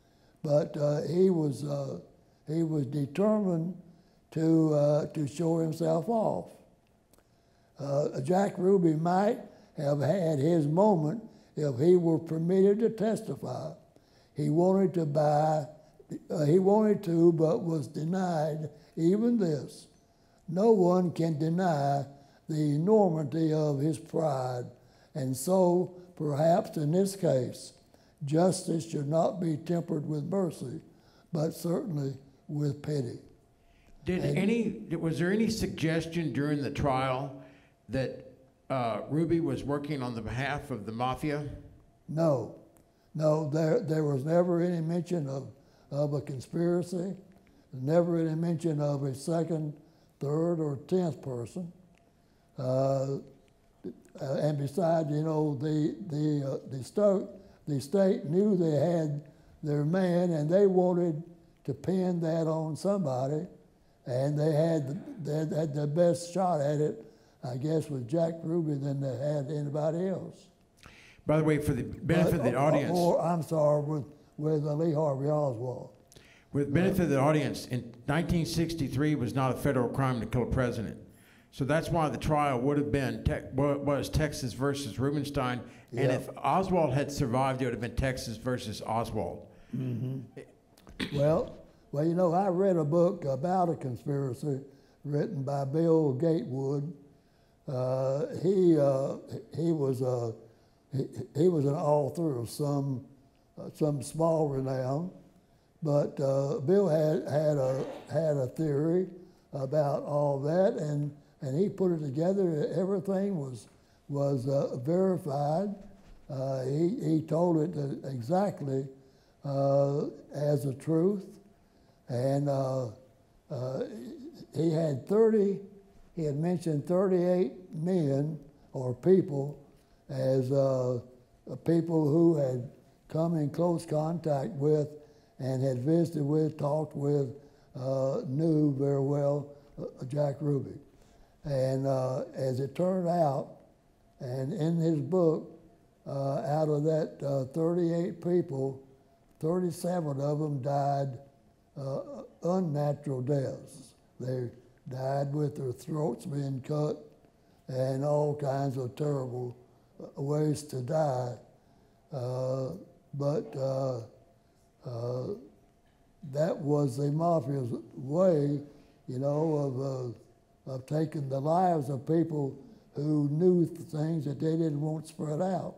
but uh, he was uh, he was determined to uh, to show himself off. Uh, Jack Ruby might have had his moment if he were permitted to testify. He wanted to buy, uh, he wanted to, but was denied even this. No one can deny the enormity of his pride, and so, perhaps in this case, justice should not be tempered with mercy, but certainly with pity. Did And- any, was there any suggestion during the trial that uh, Ruby was working on the behalf of the mafia? No, no, there, there was never any mention of, of a conspiracy, never any mention of a second, third, or tenth person. Uh, and besides, you know, the, the, uh, the, sto- the state knew they had their man, and they wanted to pin that on somebody, and they had, they had the best shot at it, I guess, with Jack Ruby than they had anybody else. By the way, for the benefit But- of the audience, Or, I'm sorry, with, with uh, Lee Harvey Oswald. with the benefit of the audience, in nineteen sixty-three was not a federal crime to kill a president. So that's why the trial would have been, te- was Texas versus Rubinstein. And Yeah. if Oswald had survived, it would have been Texas versus Oswald. Well, well, you know, I read a book about a conspiracy written by Bill Gatewood. Uh, he uh, he was a he, he was an author of some uh, some small renown, but uh, Bill had had a had a theory about all that, and and he put it together. Everything was was uh, verified. Uh, he he told it exactly uh, as the truth, and uh, uh, he had thirty. He had mentioned thirty-eight men or people as uh, people who had come in close contact with and had visited with, talked with, uh, knew very well uh, Jack Ruby. And uh, as it turned out, and in his book, uh, out of that uh, thirty-eight people, thirty-seven of them died uh, unnatural deaths. They died with their throats being cut and all kinds of terrible ways to die. Uh, but uh, uh, that was the mafia's way, you know, of, uh, of taking the lives of people who knew things that they didn't want spread out.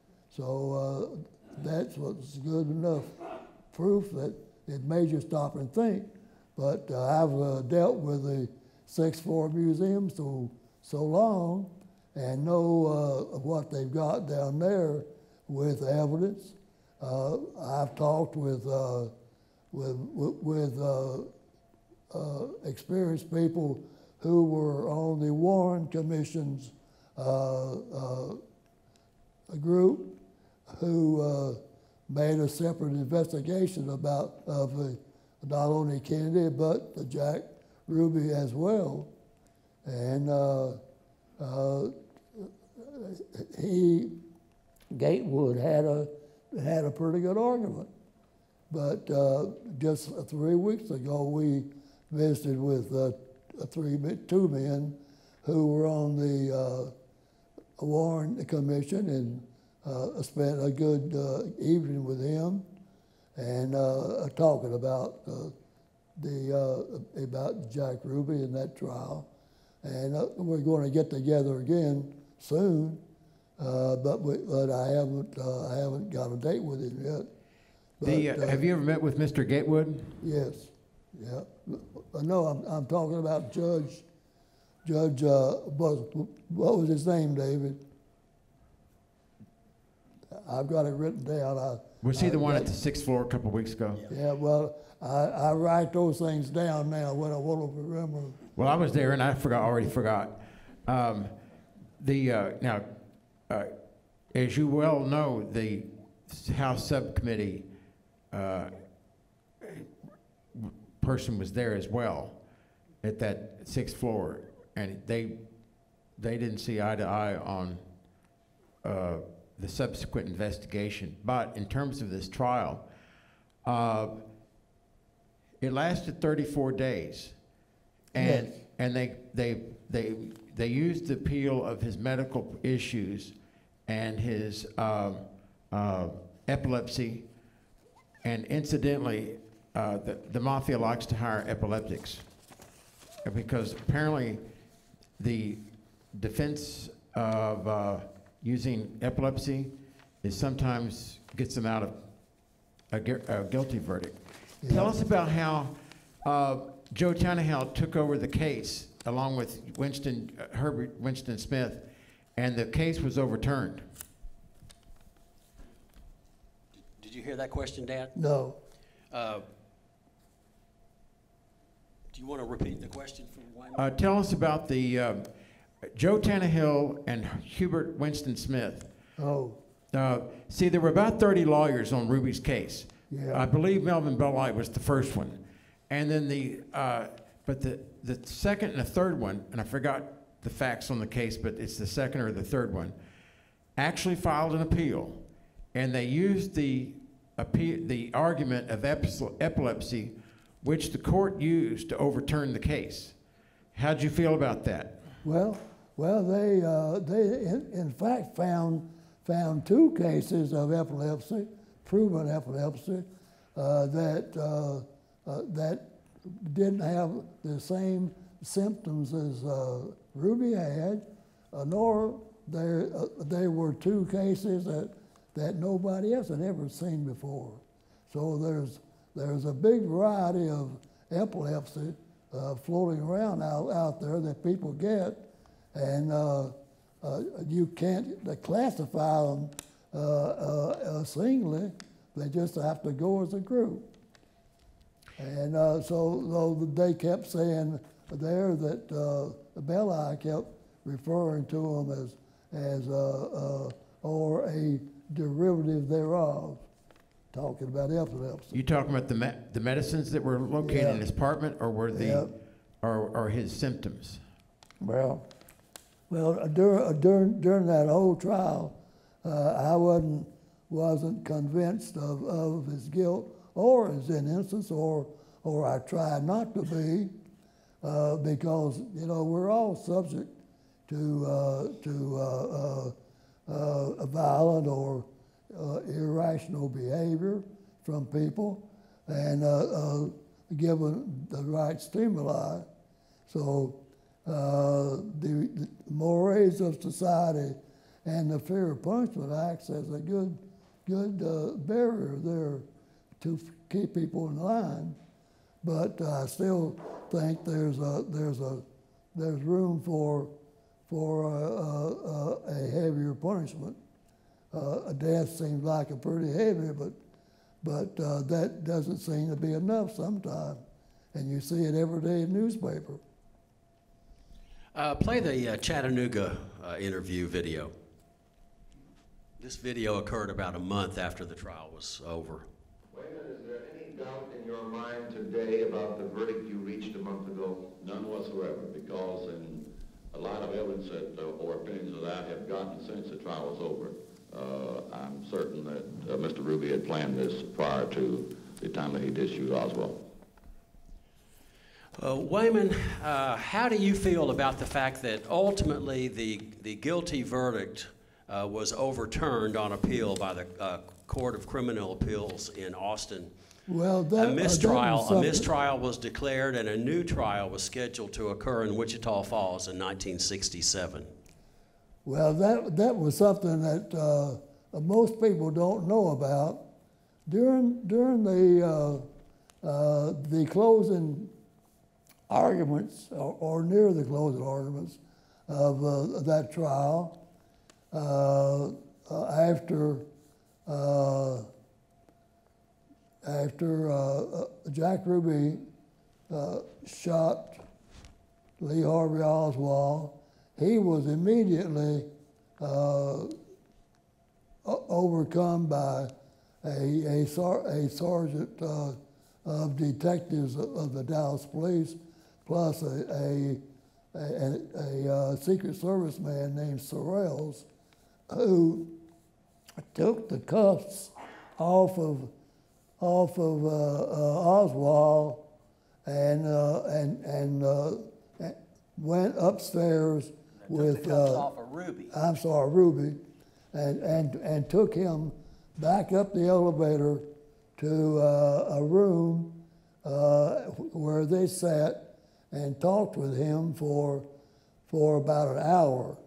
So uh, that's what's good enough proof that it made you stop and think. But uh, I've uh, dealt with the sixth floor museum so, so long and know uh, what they've got down there with evidence. Uh, I've talked with, uh, with, with uh, uh, experienced people who were on the Warren Commission's uh, uh, group who uh, made a separate investigation about of the not only Kennedy, but the Jack Ruby as well. And uh, uh, he, Gatewood had a, had a pretty good argument. But uh, just three weeks ago, we visited with uh, three, two men who were on the uh, Warren Commission and uh, spent a good uh, evening with him and uh, talking about uh, the uh, about Jack Ruby and that trial, and uh, we're going to get together again soon, uh, but we, but I haven't uh, I haven't got a date with him yet. But, The, uh, uh, have you ever met with Mister Gatewood? Yes, yeah. No, I'm I'm talking about Judge Judge uh, what, what was his name, David? I've got it written down. I, Was he I, the one I, at the sixth floor a couple weeks ago? Yeah, well, I, I write those things down now when I want to remember. Well, I was there and I forgot, already forgot. Um, the uh, now, uh, as you well know, the House subcommittee uh, person was there as well at that sixth floor, and they they didn't see eye to eye on uh, the subsequent investigation. But in terms of this trial, Uh, it lasted thirty-four days, and Yes. and they they they they used the appeal of his medical issues and his uh, uh, epilepsy, and incidentally, uh, the the mafia likes to hire epileptics because apparently the defense of uh, using epilepsy is sometimes gets them out of a, gu- a guilty verdict. Yeah. Tell us about how uh, Joe Tannehill took over the case along with Winston uh, Herbert Winston Smith, and the case was overturned. Did you hear that question, Dad? No. Uh, do you want to repeat the question from Waymon? Uh, tell us about the uh, Joe Tannehill and Hubert Winston Smith. Oh, Uh, see, there were about thirty lawyers on Ruby's case. Yeah. I believe Melvin Belli was the first one. And then the, uh, but the, the second and the third one, and I forgot the facts on the case, but it's the second or the third one, actually filed an appeal. And they used the, appeal, the argument of epi- epilepsy, which the court used to overturn the case. How'd you feel about that? well, well, they, uh, they in, in fact found, found two cases of epilepsy, proven epilepsy, uh, that, uh, uh, that didn't have the same symptoms as uh, Ruby had, uh, nor there, uh, there were two cases that, that nobody else had ever seen before. So there's, there's a big variety of epilepsy uh, floating around out, out there that people get, and uh, uh, you can't classify them uh, uh, singly. They just have to go as a group. And uh, so, so they kept saying there that uh, Belli kept referring to them as, as uh, uh, or a derivative thereof, talking about epilepsy. You talking about the me- the medicines that were located Yeah. in his apartment, or were the, Yep. or, or his symptoms? Well, well, uh, during, uh, during, during that whole trial, uh, I wasn't, wasn't convinced of, of his guilt or his innocence, or, or I tried not to be, uh, because, you know, we're all subject to, uh, to uh, uh, uh, violent or uh, irrational behavior from people, and uh, uh, given the right stimuli. So uh, the, the mores of society and the fear of punishment acts as a good, good uh, barrier there to f- keep people in line. But I still think there's a there's a there's room for for a, a, a heavier punishment. Uh, a death seems like a pretty heavy, but but uh, that doesn't seem to be enough sometimes, and you see it every day in the newspaper. Uh, play the uh, Chattanooga uh, interview video. This video occurred about a month after the trial was over. Waymon, is there any doubt in your mind today about the verdict you reached a month ago? None whatsoever, because in a lot of evidence that, uh, or opinions that I have gotten since the trial was over, uh, I'm certain that uh, Mister Ruby had planned this prior to the time that he did shoot Oswald. Uh, Waymon, uh, how do you feel about the fact that ultimately the, the guilty verdict uh, was overturned on appeal by the uh, Court of Criminal Appeals in Austin? Well, that, A uh, mistrial, that was a something- mistrial was declared, and a new trial was scheduled to occur in Wichita Falls in nineteen sixty-seven. Well, that that was something that uh, most people don't know about. During during the uh, uh, the closing arguments, or, or near the closing arguments of uh, that trial, uh, uh, after uh, after uh, uh, Jack Ruby uh, shot Lee Harvey Oswald, he was immediately uh, o- overcome by a, a, sar- a sergeant uh, of detectives of, of the Dallas Police, plus a, a, a, a, a Secret Service man named Sorrells, who took the cuffs off of off of uh, uh, Oswald and uh, and and uh, went upstairs with. Took the cuffs uh, off of Ruby. I'm sorry, Ruby, and and and took him back up the elevator to uh, a room uh, where they sat and talked with him for for about an hour.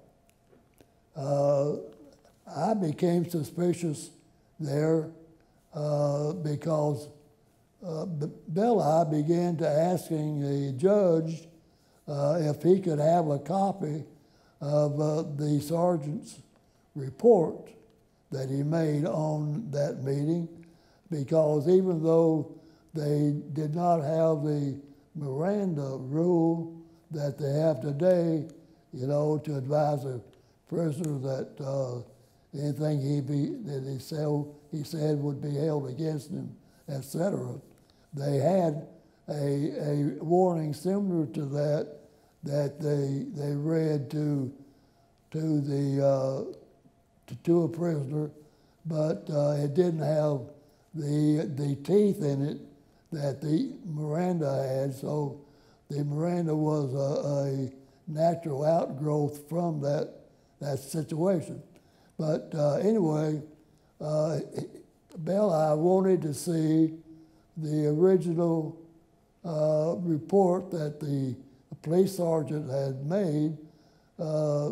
Uh, I became suspicious there uh, because uh, Belli began to asking the judge uh, if he could have a copy of uh, the sergeant's report that he made on that meeting, because even though they did not have the Miranda rule that they have today, you know, to advise a prisoner that uh, anything he be that he said he said would be held against him, et cetera. They had a a warning similar to that that they they read to to the uh, to, to a prisoner, but uh, it didn't have the the teeth in it that the Miranda had. So the Miranda was a, a natural outgrowth from that that situation. But uh, anyway, uh, Belli wanted to see the original uh, report that the police sergeant had made uh,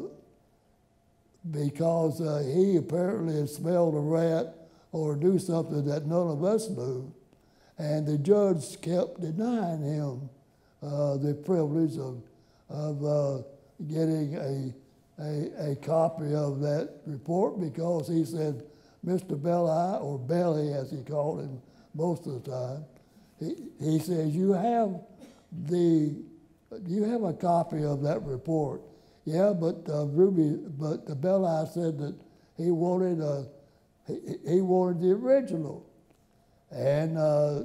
because uh, he apparently had smelled a rat or knew something that none of us knew. And the judge kept denying him uh, the privilege of, of uh, getting a A, a copy of that report, because he said, Mister Belli, or Belly as he called him most of the time, he, he says, you have the, you have a copy of that report. Yeah, but uh, Ruby, but the Belli said that he wanted a, he, he wanted the original. And uh,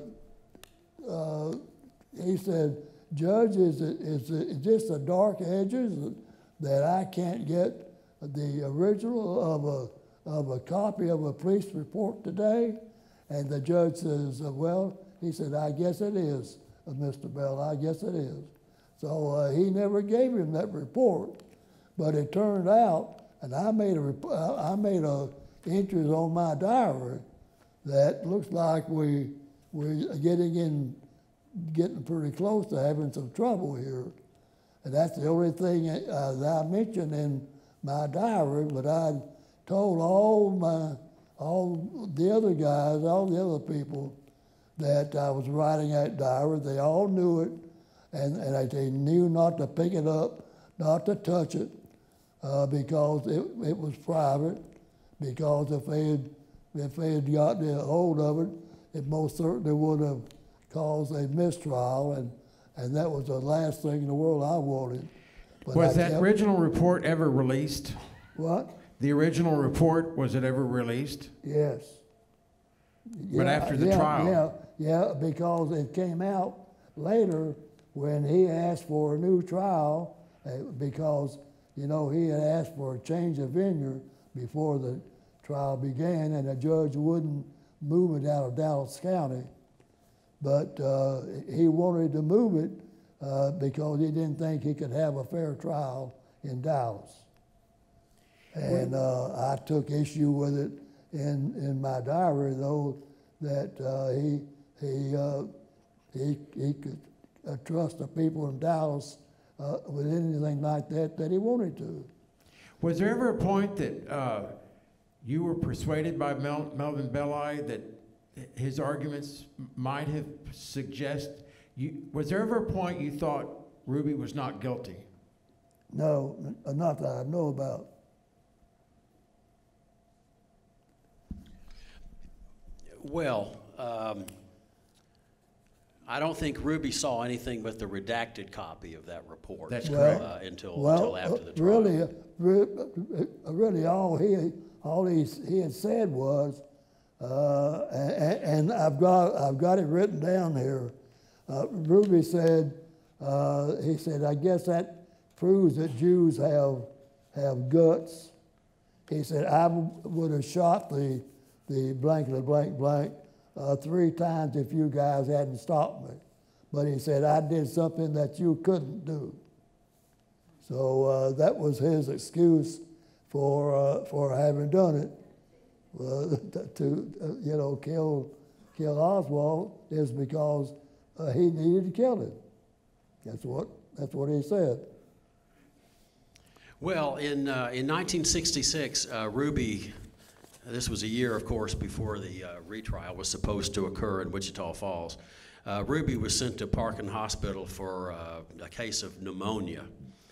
uh, he said, Judge, is it, is it is this the dark edges that I can't get the original of a of a copy of a police report today? And the judge says, well, he said, I guess it is, uh, Mister Bell, I guess it is. So uh, he never gave him that report, but it turned out, and I made a I made a entries on my diary that looks like we we're getting in getting pretty close to having some trouble here. And that's the only thing uh, that I mentioned in my diary, but I told all my, all the other guys, all the other people that I was writing that diary. They all knew it, and, and they knew not to pick it up, not to touch it, uh, because it, it was private, because if they had, if they had gotten a hold of it, it most certainly would have caused a mistrial, and And that was the last thing in the world I wanted. But was I that kept, original report ever released? What? The original report, was it ever released? Yes. But Yeah, after the yeah, trial? Yeah, yeah, because it came out later when he asked for a new trial, uh, because, you know, he had asked for a change of venue before the trial began, and the judge wouldn't move it out of Dallas County. But uh, he wanted to move it uh, because he didn't think he could have a fair trial in Dallas. And uh, I took issue with it in, in my diary, though, that uh, he, he, uh, he, he could uh, trust the people in Dallas uh, with anything like that that he wanted to. Was there ever a point that uh, you were persuaded by Mel Melvin Belli that his arguments might have suggest you, was there ever a point you thought Ruby was not guilty? No, not that I know about. Well, um, I don't think Ruby saw anything but the redacted copy of that report. That's Well, correct. Uh, until, Well, until after the uh, trial. really, uh, re- uh, really, all he all he he had said was, uh, and, and I've got I've got it written down here. Uh, Ruby said, uh, he said, I guess that proves that Jews have have guts. He said, I would have shot the the blank, the blank, blank, uh, uh, three times if you guys hadn't stopped me. But he said, I did something that you couldn't do. So uh, that was his excuse for, uh, for having done it. Uh, to, uh, you know, kill, kill Oswald is because uh, he needed to kill him. That's what, that's what he said. Well, in, uh, in nineteen sixty-six, uh, Ruby, this was a year, of course, before the uh, retrial was supposed to occur in Wichita Falls. Uh, Ruby was sent to Parkin Hospital for uh, a case of pneumonia,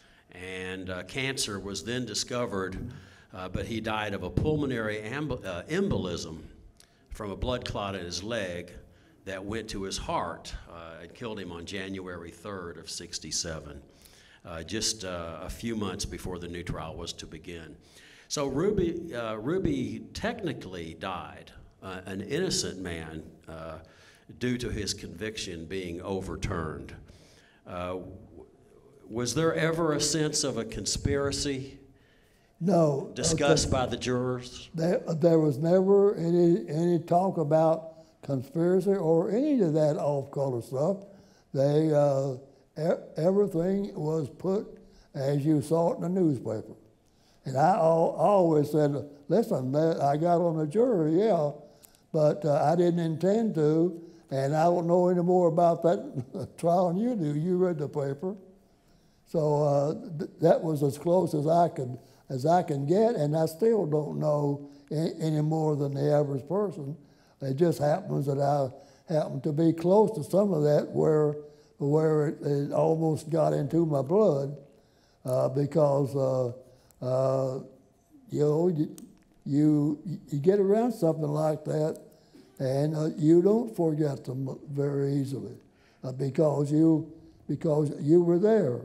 and uh, cancer was then discovered, uh, but he died of a pulmonary embo uh, embolism from a blood clot in his leg that went to his heart uh, and killed him on January third of sixty-seven. Uh, just uh, a few months before the new trial was to begin. So Ruby, uh, Ruby technically died, uh, an innocent man, uh, due to his conviction being overturned. Uh, was there ever a sense of a conspiracy No. discussed okay. by the jurors? There, there was never any, any talk about conspiracy or any of that off-color stuff. They, uh, everything was put as you saw it in the newspaper. And I, al always said, listen, I got on the jury, yeah, but uh, I didn't intend to, and I don't know any more about that trial than you do. You read the paper. So uh, th that was as close as I could, as I can get, and I still don't know any, any more than the average person. It just happens that I happen to be close to some of that where where it, it almost got into my blood uh, because, uh, uh, you know, you, you, you get around something like that and uh, you don't forget them very easily uh, because, you, because you were there.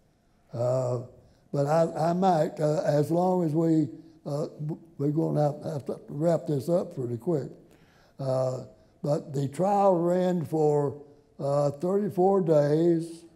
Uh, but I, I might, uh, as long as we, uh, we're going to have, have to wrap this up pretty quick. Uh, but the trial ran for Uh, thirty-four days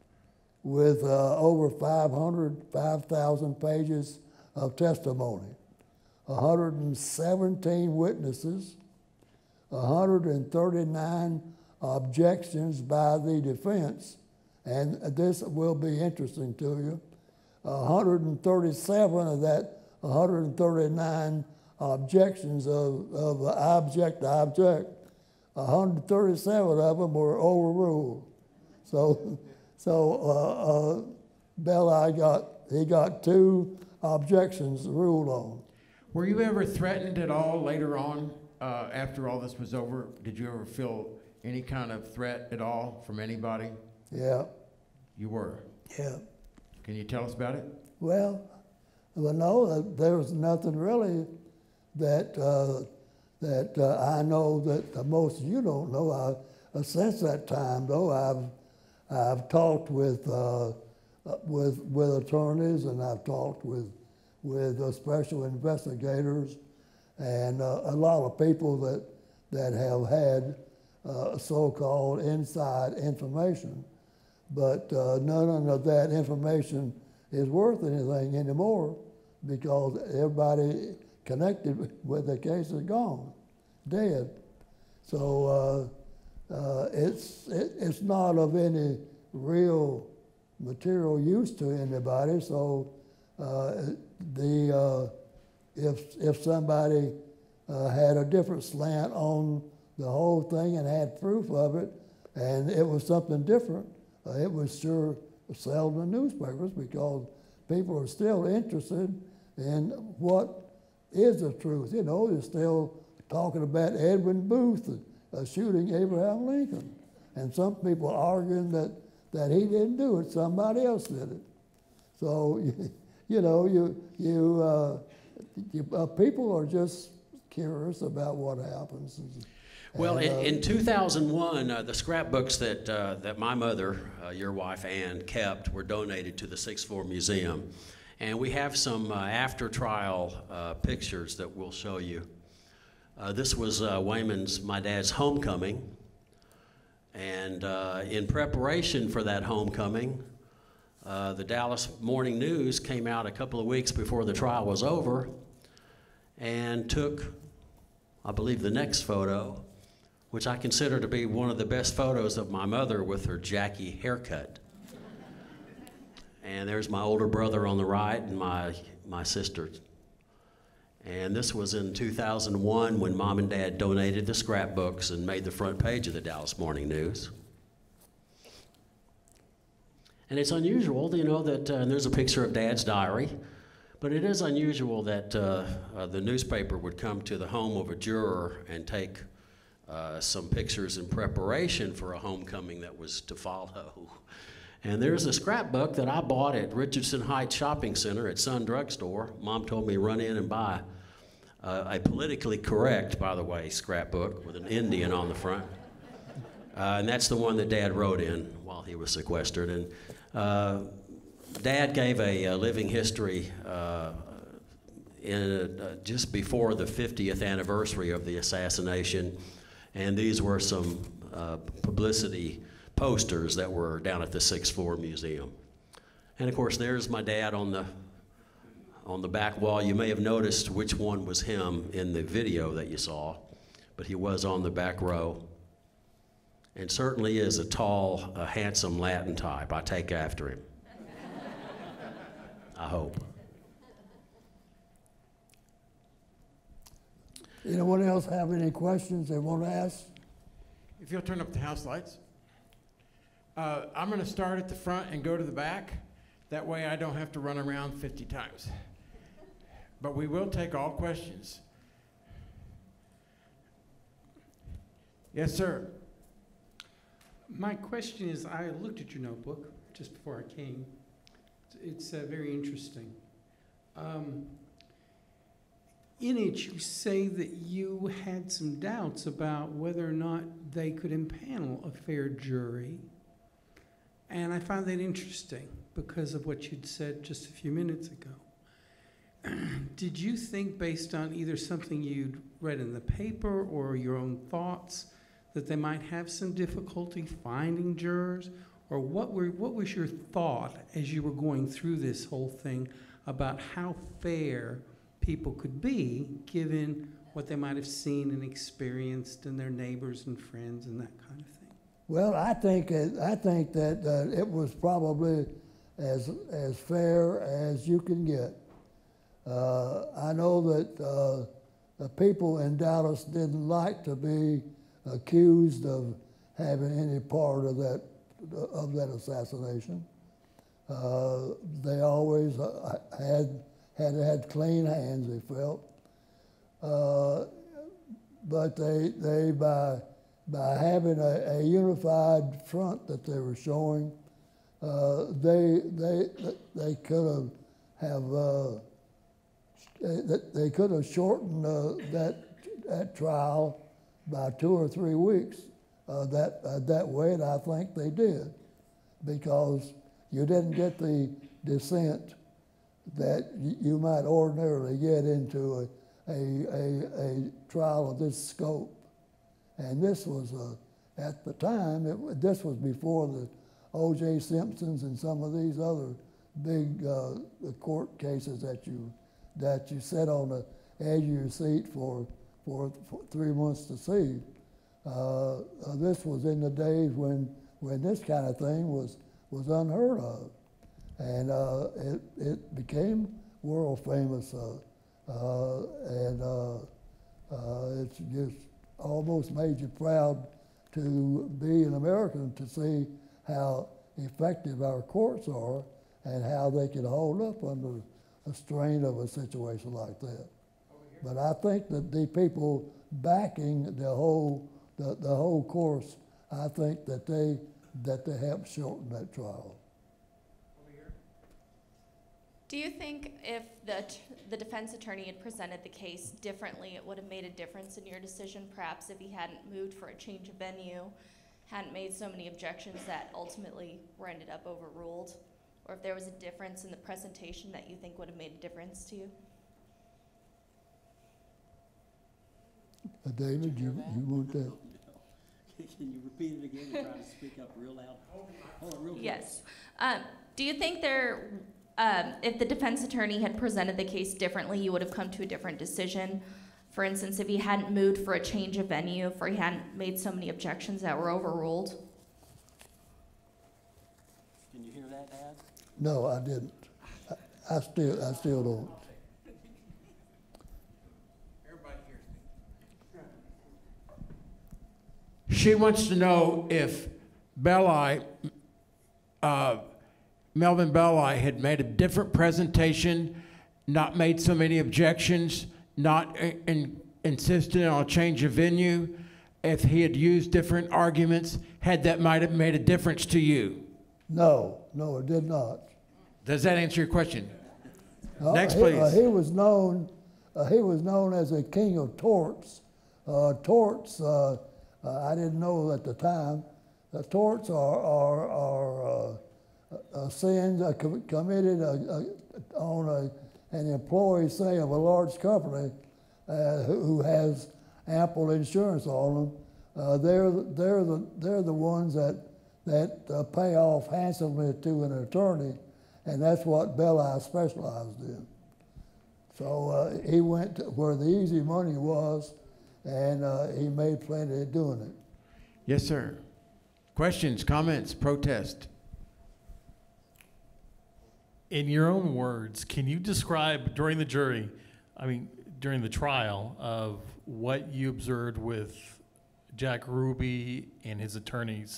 with uh, over five hundred, five thousand pages of testimony, one hundred seventeen witnesses, one hundred thirty-nine objections by the defense, and this will be interesting to you. one hundred thirty-seven of that one hundred thirty-nine objections of, of I object, I object. one hundred thirty-seven of them were overruled. So, so uh, uh, Bella, I got, he got two objections ruled on. Were you ever threatened at all later on, uh, after all this was over? Did you ever feel any kind of threat at all from anybody? Yeah. You were? Yeah. Can you tell us about it? Well, well, no, there was nothing really that uh, that uh, I know that uh, most of you don't know. I, uh, since that time, though, I've I've talked with uh, with with attorneys, and I've talked with with uh, special investigators, and uh, a lot of people that that have had uh, so-called inside information, but uh, none of that information is worth anything anymore because everybody connected with the case is gone, dead. So uh, uh, it's it, it's not of any real material use to anybody. So uh, the uh, if if somebody uh, had a different slant on the whole thing and had proof of it, and it was something different, uh, it was sure sell in the newspapers because people are still interested in what is the truth. You know, they're still talking about Edwin Booth uh, shooting Abraham Lincoln. And some people arguing that, that he didn't do it, somebody else did it. So, you, you know, you, you, uh, you uh, people are just curious about what happens. And, Well, in, uh, in two thousand one, uh, the scrapbooks that, uh, that my mother, uh, your wife Ann, kept were donated to the sixth floor museum. And we have some uh, after-trial uh, pictures that we'll show you. Uh, this was uh, Waymon's, my dad's homecoming. And uh, in preparation for that homecoming, uh, the Dallas Morning News came out a couple of weeks before the trial was over and took, I believe, the next photo, which I consider to be one of the best photos of my mother with her Jackie haircut. And there's my older brother on the right and my, my sister. And this was in two thousand one when Mom and Dad donated the scrapbooks and made the front page of the Dallas Morning News. And it's unusual, you know, that, uh, and there's a picture of Dad's diary, but it is unusual that uh, uh, the newspaper would come to the home of a juror and take uh, some pictures in preparation for a homecoming that was to follow. And there's a scrapbook that I bought at Richardson Heights Shopping Center at Sun Drug Store. Mom told me run in and buy uh, a politically correct, by the way, scrapbook with an Indian on the front. Uh, and that's the one that Dad wrote in while he was sequestered. And uh, Dad gave a, a living history uh, in, uh, just before the fiftieth anniversary of the assassination. And these were some uh, publicity posters that were down at the sixth floor museum. And of course, there's my dad on the, on the back wall. You may have noticed which one was him in the video that you saw, but he was on the back row. And certainly is a tall, a handsome Latin type. I take after him. I hope. Anyone else have any questions they want to ask? If you'll turn up the house lights. Uh, I'm going to start at the front and go to the back. That way I don't have to run around fifty times. But we will take all questions. Yes, sir. My question is, I looked at your notebook just before I came. It's uh, very interesting. Um, in it, you say that you had some doubts about whether or not they could impanel a fair jury. And I found that interesting because of what you'd said just a few minutes ago. Did you think, based on either something you'd read in the paper or your own thoughts, that they might have some difficulty finding jurors? Or what were what was your thought as you were going through this whole thing about how fair people could be given what they might have seen and experienced in their neighbors and friends and that kind of thing? Well, I think it, I think that uh, it was probably as as fair as you can get. Uh, I know that uh, the people in Dallas didn't like to be accused of having any part of that of that assassination. Uh, they always uh, had had had clean hands, they felt, uh, but they they by by having a, a unified front that they were showing, uh, they they they could have have uh, they could have shortened uh, that that trial by two or three weeks. Uh, that uh, that way, and I think they did, because you didn't get the dissent that y you might ordinarily get into a, a, a, a trial of this scope. And this was, uh, at the time, it, this was before the O J Simpsons and some of these other big uh, court cases that you that you sat on the edge of your seat for for, for three months to see. Uh, uh, this was in the days when when this kind of thing was was unheard of, and uh, it it became world famous, uh, uh, and uh, uh, it's just almost made you proud to be an American, to see how effective our courts are and how they can hold up under a strain of a situation like that. But I think that the people backing the whole The, the whole course, I think that they that they helped shorten that trial. Do you think if the t the defense attorney had presented the case differently, it would have made a difference in your decision? Perhaps if he hadn't moved for a change of venue, hadn't made so many objections that ultimately were ended up overruled, or if there was a difference in the presentation that you think would have made a difference to you? Uh, David, you, you want that? Can you repeat it again and try to speak up real loud? Hold on, real quick. Yes. Um, do you think there, um, if the defense attorney had presented the case differently, you would have come to a different decision For instance, if he hadn't moved for a change of venue, if he hadn't made so many objections that were overruled. Can you hear that, Dad? No, I didn't. I, I still, I still don't. She wants to know if Belli, uh, Melvin Belli had made a different presentation, not made so many objections, not in, in, insisted on a change of venue, if he had used different arguments, had that might have made a difference to you? No, no, it did not. Does that answer your question? Uh, Next, he, please. Uh, he was known. Uh, he was known as a king of torts. Uh, torts. Uh, uh, I didn't know at the time. The torts are are, are uh, uh, sins uh, com committed uh, uh, on a, an employee, say, of a large company uh, who, who has ample insurance on them. Uh, they're they're the they're the ones that that uh, pay off handsomely to an attorney. And that's what Belli specialized in. So uh, he went to where the easy money was, and uh, he made plenty doing it. Yes, sir. Questions, comments, protest? In your own words, can you describe during the jury, I mean, during the trial, of what you observed with Jack Ruby and his attorneys,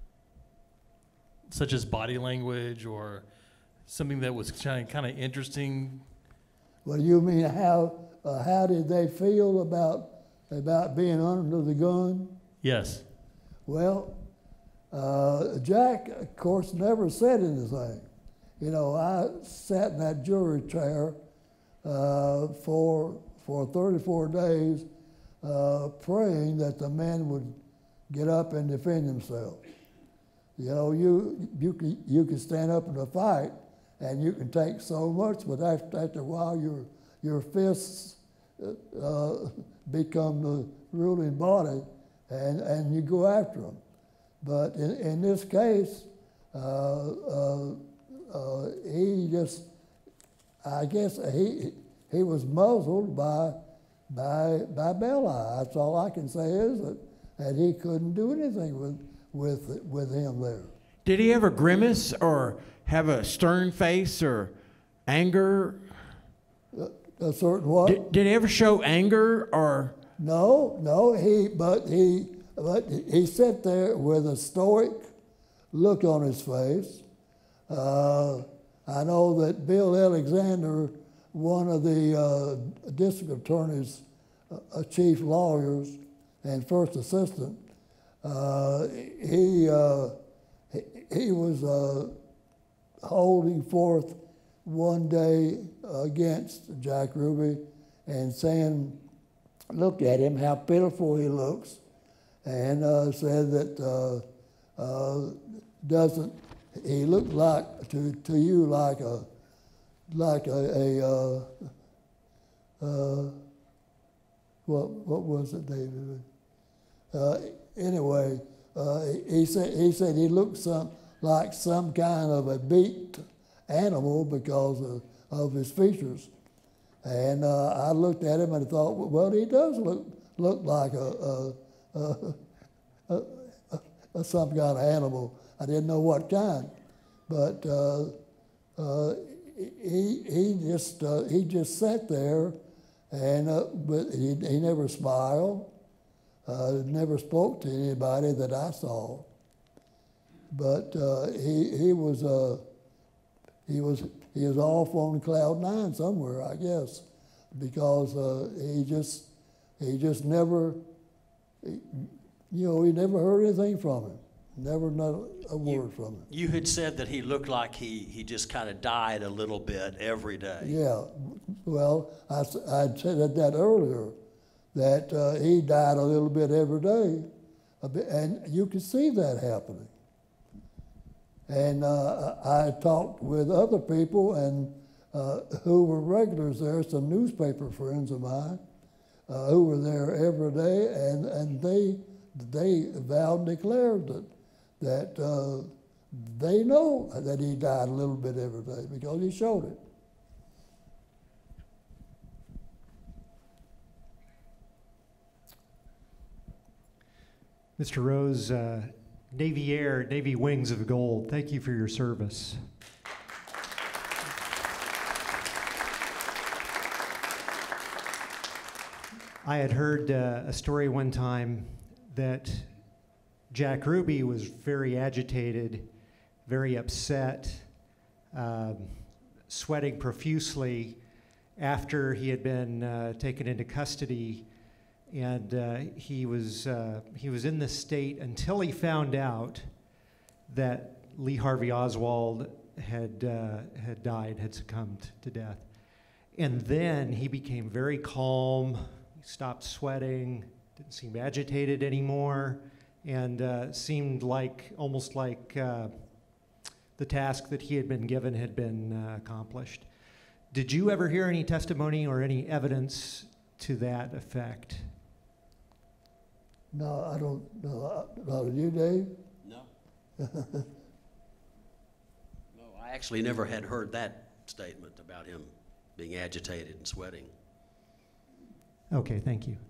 such as body language or something that was kind of, kind of interesting? Well, you mean how uh, how did they feel about about being under the gun? Yes. Well, uh, Jack, of course, never said anything. You know, I sat in that jury chair uh, for for thirty-four days, uh, praying that the man would get up and defend himself. You know, you you can you can stand up in a fight, and you can take so much, but after, after a while, your your fists uh, become the ruling body, and, and you go after them. But in, in this case, uh, uh, uh, he just, I guess he he was muzzled by by by Belli. That's all I can say is that, that he couldn't do anything with with with him there. Did he ever grimace or have a stern face or anger? A, a certain what? Did, did he ever show anger or? No, no. He, but he, but he sat there with a stoic look on his face. Uh, I know that Bill Alexander, one of the uh, district attorney's uh, chief lawyers and first assistant, uh, he, uh, he he was. Uh, holding forth one day against Jack Ruby and saying, look at him, how pitiful he looks, and uh, said that uh, uh, doesn't, he looked like, to, to you like a, like a, a uh, uh, what, what was it, David? Uh, anyway, uh, he, said, he said he looked some, like some kind of a beaked animal because of, of his features. And uh, I looked at him and thought, well, he does look look like a, a, a, a, a some kind of animal. I didn't know what kind, but uh, uh, he he just uh, he just sat there, and uh, but he he never smiled, uh, never spoke to anybody that I saw. But uh, he he was uh, he was he was off on cloud nine somewhere, I guess, because uh, he just he just never, he, you know, he never heard anything from him, never not a word you, from him. You had said that he looked like he he just kind of died a little bit every day. Yeah, well, I I'd said that earlier, that uh, he died a little bit every day, a bit, and you could see that happening. And uh, I talked with other people and uh, who were regulars there, some newspaper friends of mine, uh, who were there every day, and, and they they vowed and declared that that uh, they know that he died a little bit every day because he showed it. Mister Rose, uh, Navy Air, Navy Wings of Gold, thank you for your service. I had heard uh, a story one time that Jack Ruby was very agitated, very upset, um, sweating profusely after he had been uh, taken into custody, and uh, he was uh, he was in this state until he found out that Lee Harvey Oswald had uh, had died, had succumbed to death, and then he became very calm. He stopped sweating, didn't seem agitated anymore, and uh, seemed like almost like uh, the task that he had been given had been uh, accomplished. Did you ever hear any testimony or any evidence to that effect? No, I don't know. No, did you, Dave? No. No, I actually never had heard that statement about him being agitated and sweating. Okay, thank you.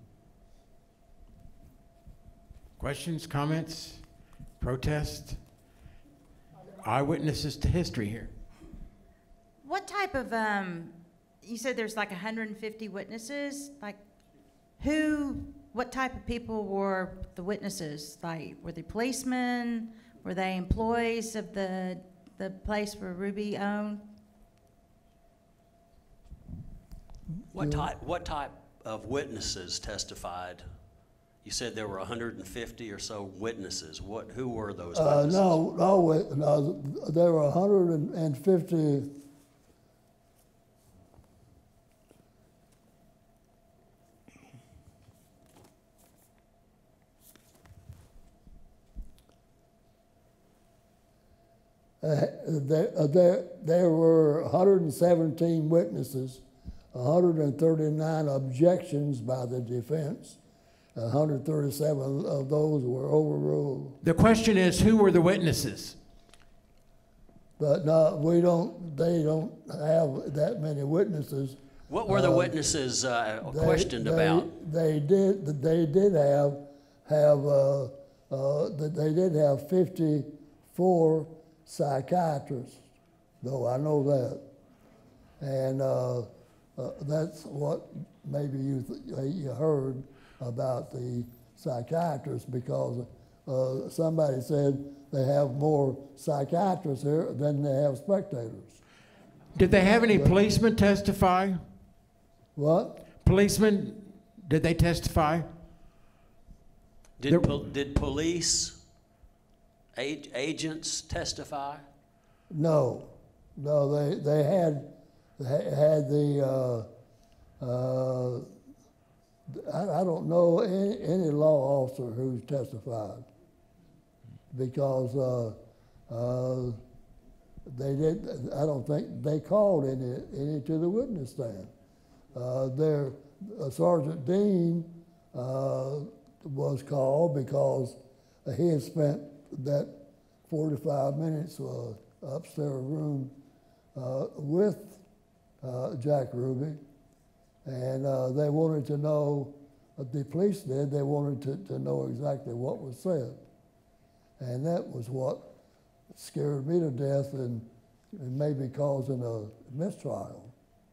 Questions, comments, protest? Eyewitnesses to history here. What type of, um, you said there's like one hundred fifty witnesses? Like, who, what type of people were the witnesses? Like, were they policemen? Were they employees of the, the place where Ruby owned? What type, what type of witnesses testified? You said there were one hundred fifty or so witnesses. What, who were those Uh, witnesses? no, no, wait, no, there were one hundred fifty. Uh, there, uh, there, there were one hundred seventeen witnesses, one hundred thirty-nine objections by the defense. one hundred thirty-seven of those were overruled. The question is, who were the witnesses? But no, we don't, they don't have that many witnesses. What were the Uh, witnesses uh, they- questioned they- about? They did, they did have, have, uh, uh, they did have fifty-four psychiatrists, though I know that. And uh, uh, that's what maybe you, th- you heard about the psychiatrists, because uh, somebody said they have more psychiatrists here than they have spectators. Did they have any policemen testify? What? Policemen, did they testify? Did, There- pol- did police ag- agents testify? No, no, they, they had, they had the, uh, uh, I, I don't know any, any law officer who's testified, because uh, uh, they did, I don't think they called any, any to the witness stand. Uh, their, uh, Sergeant Dean uh, was called because he had spent that forty-five minutes uh, upstairs room uh, with uh, Jack Ruby, and uh, they wanted to know, uh, the police did, they wanted to, to know exactly what was said. And that was what scared me to death and, and maybe causing a mistrial.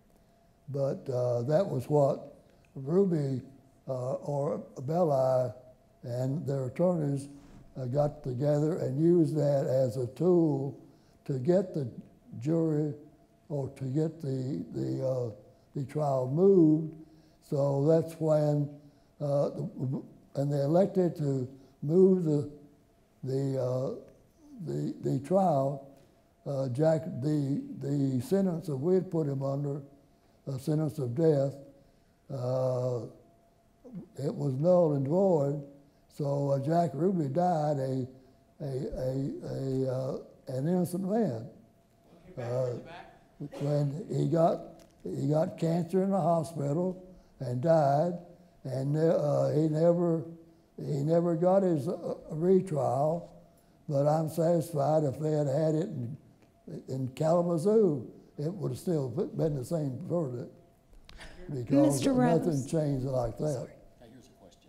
But uh, that was what Ruby uh, or Belli and their attorneys uh, got together and used that as a tool to get the jury or to get the, the, uh, the trial moved. So that's when, uh, and they elected to move the, the, uh, the, the trial. Uh, Jack, the, the sentence that we had put him under, a sentence of death, uh, it was null and void. So uh, Jack Ruby died a, a, a, a uh, an innocent man. Uh, when he got he got cancer in the hospital and died, and uh, he never he never got his uh, retrial. But I'm satisfied if they had had it in, in Kalamazoo, it would have still been the same verdict, because Mister nothing Rose. changed like that. Hey, here's a question.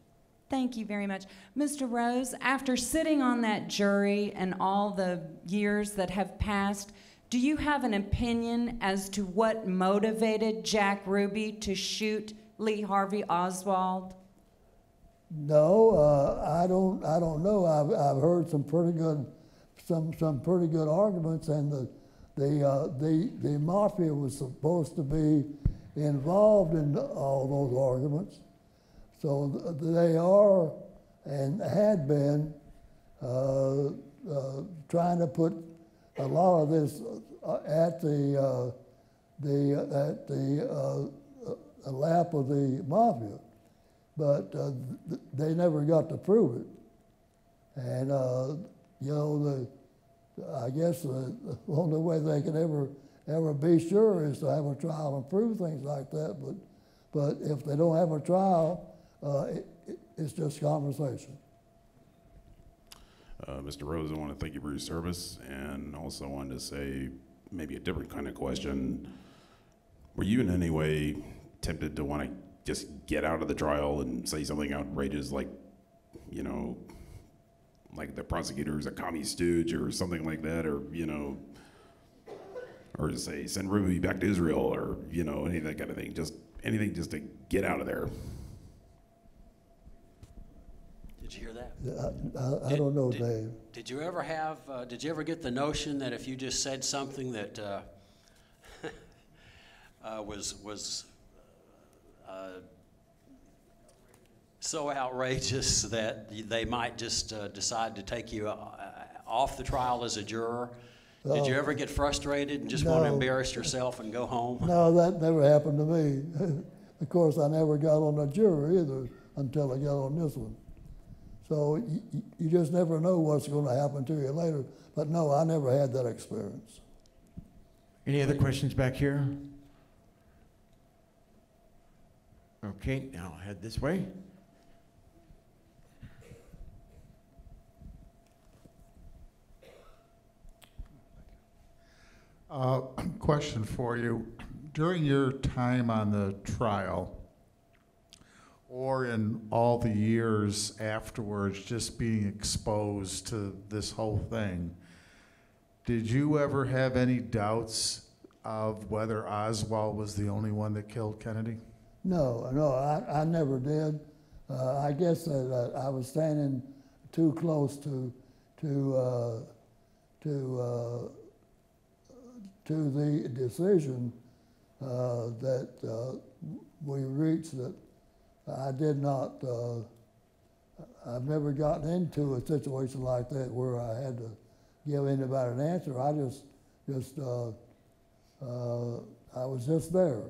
Thank you very much. Mister Rose, after sitting on that jury and all the years that have passed, do you have an opinion as to what motivated Jack Ruby to shoot Lee Harvey Oswald? No, uh, I don't. I don't know. I've, I've heard some pretty good, some some pretty good arguments, and the the uh, the the mafia was supposed to be involved in all those arguments, so th they are and had been uh, uh, trying to put a lot of this uh, at the uh, the uh, at the uh, uh, lap of the mafia. But uh, th they never got to prove it. And, uh, you know, the, I guess the, the only way they can ever ever be sure is to have a trial and prove things like that. But, but if they don't have a trial, uh, it, it, it's just conversation. Uh, Mister Rose, I want to thank you for your service, and also wanted to say maybe a different kind of question. Were you in any way tempted to want to just get out of the trial and say something outrageous like, you know, like the prosecutor's a commie stooge or something like that, or, you know, or to say send Ruby back to Israel, or, you know, any of that kind of thing, just anything just to get out of there? Did you hear that? I, I, I did, don't know, did, Dave. Did you ever have, uh, did you ever get the notion that if you just said something that uh, uh, was, was Uh, so outrageous that they might just uh, decide to take you uh, off the trial as a juror? Uh, Did you ever get frustrated and just no. want to embarrass yourself and go home? No, that never happened to me. Of course, I never got on a jury either until I got on this one. So you, you just never know what's going to happen to you later. But no, I never had that experience. Any other questions back here? Okay, now I'll head this way. Uh, question for you. During your time on the trial, or in all the years afterwards, just being exposed to this whole thing, did you ever have any doubts of whether Oswald was the only one that killed Kennedy? No, no, I, I never did. Uh, I guess that uh, I was standing too close to to uh, to uh, to the decision uh, that uh, we reached. That I did not. Uh, I've never gotten into a situation like that where I had to give anybody an answer. I just just uh, uh, I was just there.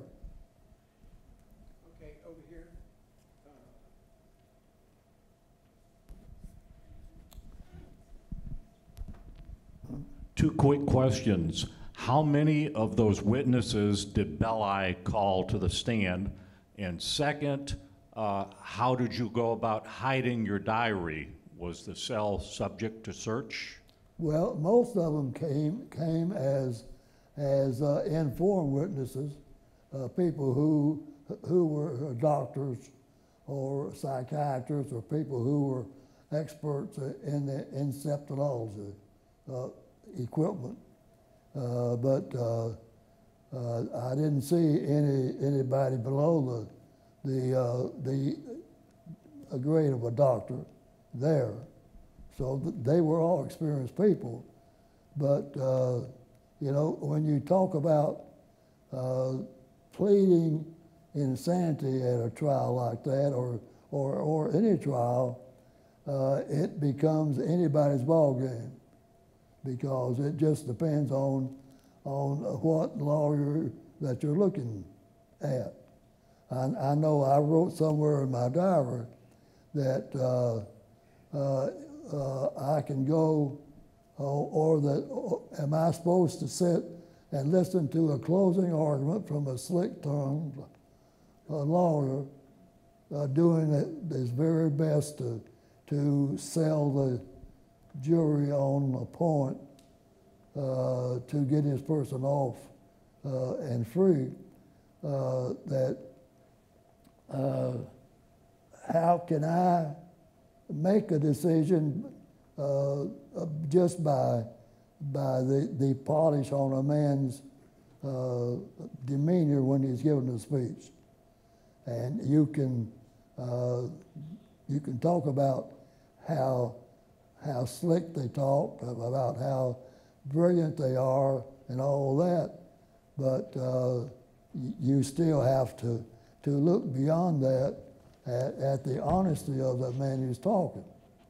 Two quick questions. How many of those witnesses did Belli call to the stand? And second, uh, how did you go about hiding your diary? Was the cell subject to search? Well, most of them came came as as uh, informed witnesses, uh, people who who were doctors or psychiatrists or people who were experts in the inceptology uh, equipment. Uh, but uh, uh, I didn't see any anybody below the the uh, the grade of a doctor there. So th they were all experienced people. But, uh, you know, when you talk about uh, pleading insanity at a trial like that, or, or, or any trial, uh, it becomes anybody's ballgame, because it just depends on, on what lawyer that you're looking at. I, I know I wrote somewhere in my diary that uh, uh, uh, I can go, uh, or that, or am I supposed to sit and listen to a closing argument from a slick-tongued uh, lawyer uh, doing it, his very best to, to sell the jury on a point uh, to get his person off uh, and free, uh, that uh, how can I make a decision uh, just by by the, the polish on a man's uh, demeanor when he's giving a speech. And you can uh, you can talk about how how slick they talk, about how brilliant they are, and all that, but uh, you still have to to look beyond that at, at the honesty of that man who's talking.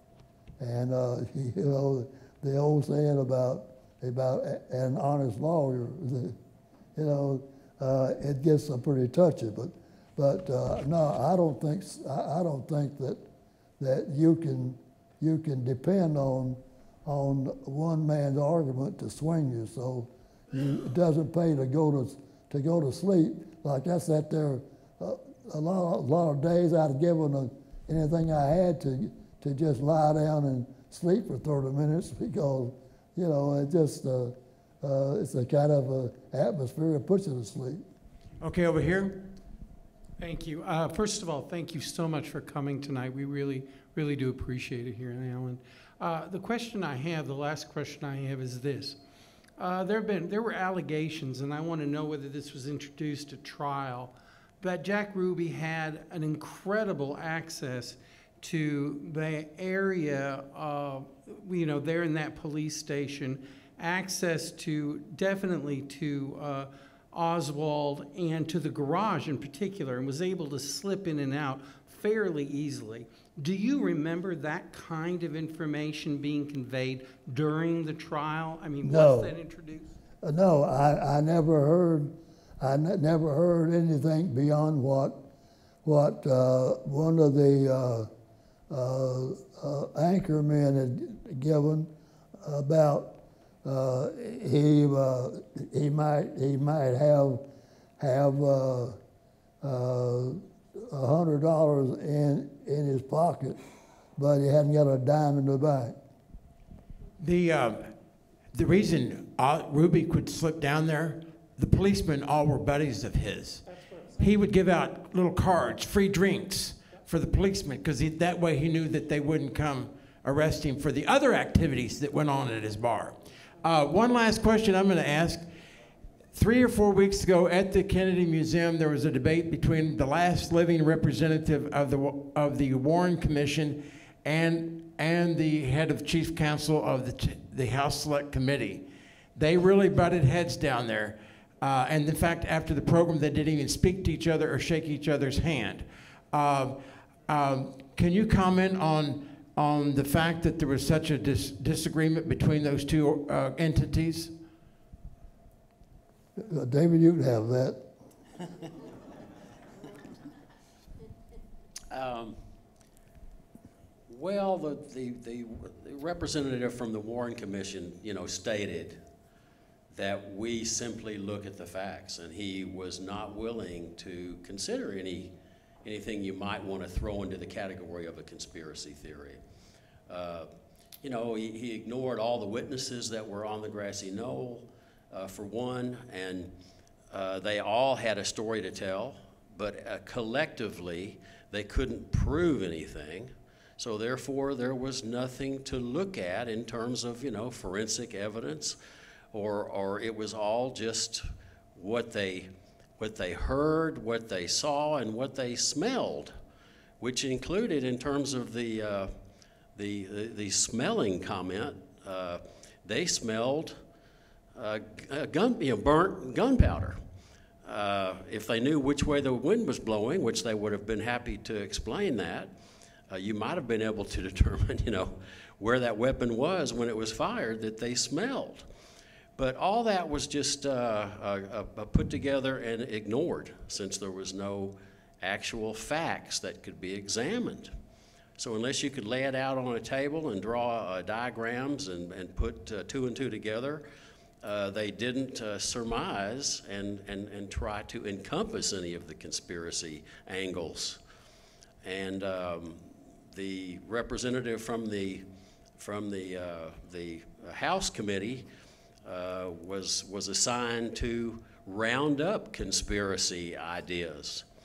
And uh, you know, the old saying about about an honest lawyer, you know, uh, it gets pretty touchy. But but uh, no, I don't think I don't think that that you can you can depend on on one man's argument to swing you. So you, it doesn't pay to go to to go to sleep. Like I sat there uh, a lot a lot of days. I'd have given a, anything I had to to just lie down and sleep for thirty minutes because, you know, it just, uh, uh, it's a kind of a atmosphere that puts you to sleep. Okay, over here. Thank you. Uh, first of all, thank you so much for coming tonight. We really, really do appreciate it here in Allen. Uh, the question I have, the last question I have is this. Uh, there have been, there were allegations, and I want to know whether this was introduced at trial, that Jack Ruby had an incredible access to the area, uh, you know, there in that police station, access to, definitely to uh, Oswald and to the garage in particular, and was able to slip in and out fairly easily. Do you remember that kind of information being conveyed during the trial? I mean, no. was that introduced? Uh, no, I, I never heard, I n never heard anything beyond what, what uh, one of the uh, Uh, uh, anchor men had given about uh, he uh, he might he might have have uh, uh, a hundred dollars in in his pocket, but he hadn't got a dime in the bank. The uh, the reason uh, Ruby could slip down there, the policemen all were buddies of his. He would give out little cards, free drinks for the policemen, because that way he knew that they wouldn't come arrest him for the other activities that went on at his bar. Uh, one last question I'm going to ask. Three or four weeks ago at the Kennedy Museum, there was a debate between the last living representative of the of the Warren Commission and and the head of chief counsel of the the House Select Committee. They really butted heads down there, uh, and in fact, after the program, they didn't even speak to each other or shake each other's hand. Uh, Um, can you comment on on the fact that there was such a dis disagreement between those two uh, entities? Uh, David, you can have that. um, well, the, the, the representative from the Warren Commission, you know, stated that we simply look at the facts, and he was not willing to consider any anything you might want to throw into the category of a conspiracy theory. Uh, you know, he, he ignored all the witnesses that were on the grassy knoll, uh, for one, and uh, they all had a story to tell, but uh, collectively, they couldn't prove anything. So therefore, there was nothing to look at in terms of, you know, forensic evidence, or, or it was all just what they what they heard, what they saw, and what they smelled, which included, in terms of the uh, the, the the smelling comment, uh, they smelled uh, gun, you know, burnt gunpowder. Uh, if they knew which way the wind was blowing, which they would have been happy to explain that, uh, you might have been able to determine, you know, where that weapon was when it was fired that they smelled. But all that was just uh, uh, uh, put together and ignored, since there was no actual facts that could be examined. So unless you could lay it out on a table and draw uh, diagrams and, and put uh, two and two together, uh, they didn't uh, surmise and, and, and try to encompass any of the conspiracy angles. And um, the representative from the, from the, uh, the House Committee Uh, was was assigned to round up conspiracy ideas,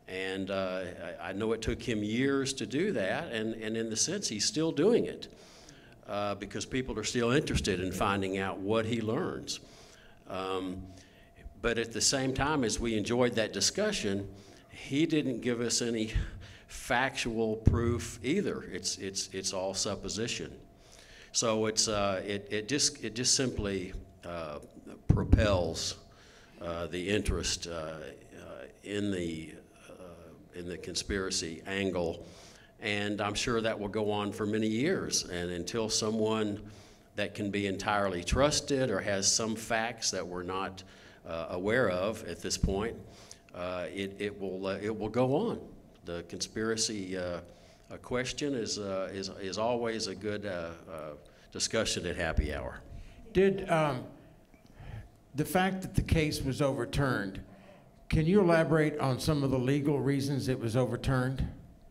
And uh, I, I know it took him years to do that, and, and in the sense he's still doing it uh, because people are still interested in finding out what he learns. Um, but at the same time, as we enjoyed that discussion, he didn't give us any factual proof either. It's, it's, it's all supposition. So it's, uh, it, it, just, it just simply uh, propels uh, the interest uh, uh, in the in the conspiracy angle, and I'm sure that will go on for many years. And until someone that can be entirely trusted or has some facts that we're not uh, aware of at this point, uh, it, it will uh, it will go on. The conspiracy uh, a question is uh, is is always a good uh, uh, discussion at happy hour. Did um, the fact that the case was overturned, can you elaborate on some of the legal reasons it was overturned?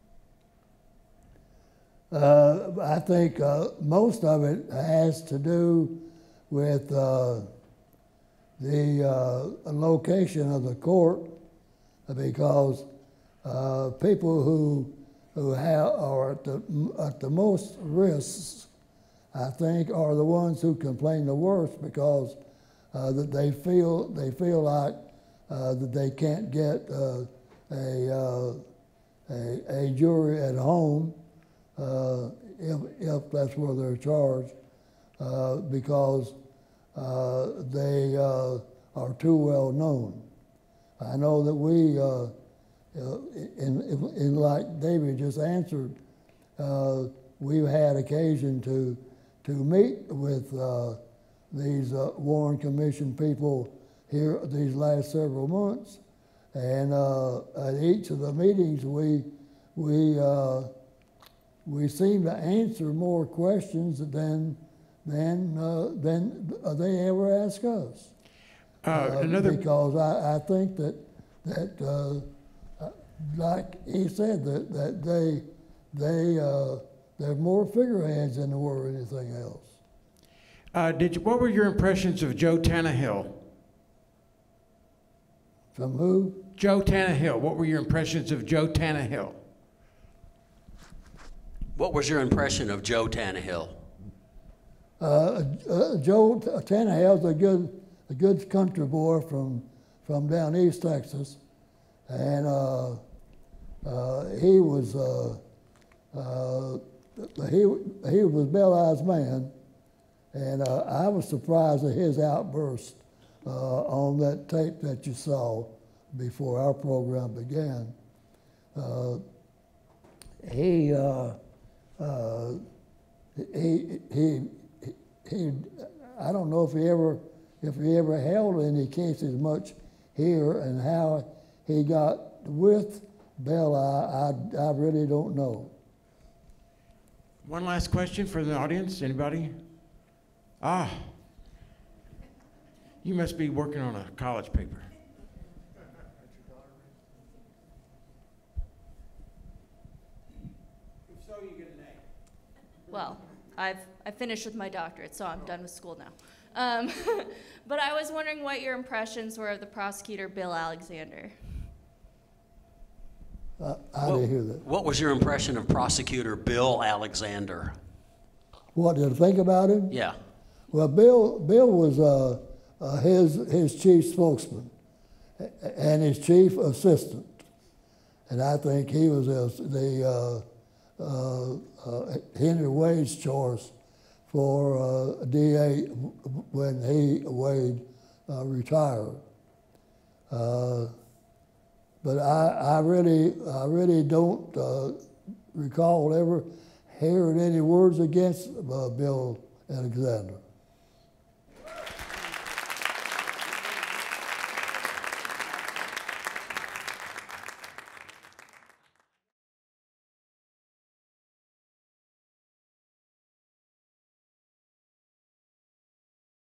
Uh, I think uh, most of it has to do with uh, the uh, location of the court, because uh, people who who have, are at the, at the most risks, I think, are the ones who complain the worst, because uh, that they feel they feel like Uh, that they can't get uh, a, uh, a, a jury at home uh, if, if that's where they're charged, uh, because uh, they uh, are too well known. I know that we, uh, in, in, in like David just answered, uh, we've had occasion to, to meet with uh, these uh, Warren Commission people here these last several months, and uh, at each of the meetings we we uh, we seem to answer more questions than than uh, than they ever ask us. Uh, uh, another because I, I think that that uh, like he said that that they they uh, they're more figureheads than they were anything else. Uh, did you, what were your impressions of Joe Tannehill? From who? Joe Tannehill. What were your impressions of Joe Tannehill? What was your impression of Joe Tannehill? Uh, uh, Joe Tannehill's a good, a good country boy from, from down East Texas, and uh, uh, he was uh, uh, he he was Belle-Eye's man, and uh, I was surprised at his outburst Uh, on that tape that you saw before our program began. Uh, he, uh, uh, he, he, he, I don't know if he ever, if he ever held any cases much here, and how he got with Belle-Eye, I, I really don't know. One last question for the audience. Anybody? Ah. You must be working on a college paper. If so, you get an A. Well, I've I finished with my doctorate, so I'm done with school now. Um, but I was wondering what your impressions were of the prosecutor, Bill Alexander. Uh, I didn't hear that. What was your impression of prosecutor Bill Alexander? What, did I think about him? Yeah. Well, Bill, Bill was uh, uh, his, his chief spokesman and his chief assistant. And I think he was uh, the uh, uh, uh, Henry Wade's choice for uh, D A when he, Wade, uh, retired. Uh, but I, I really, I really don't uh, recall ever hearing any words against uh, Bill Alexander.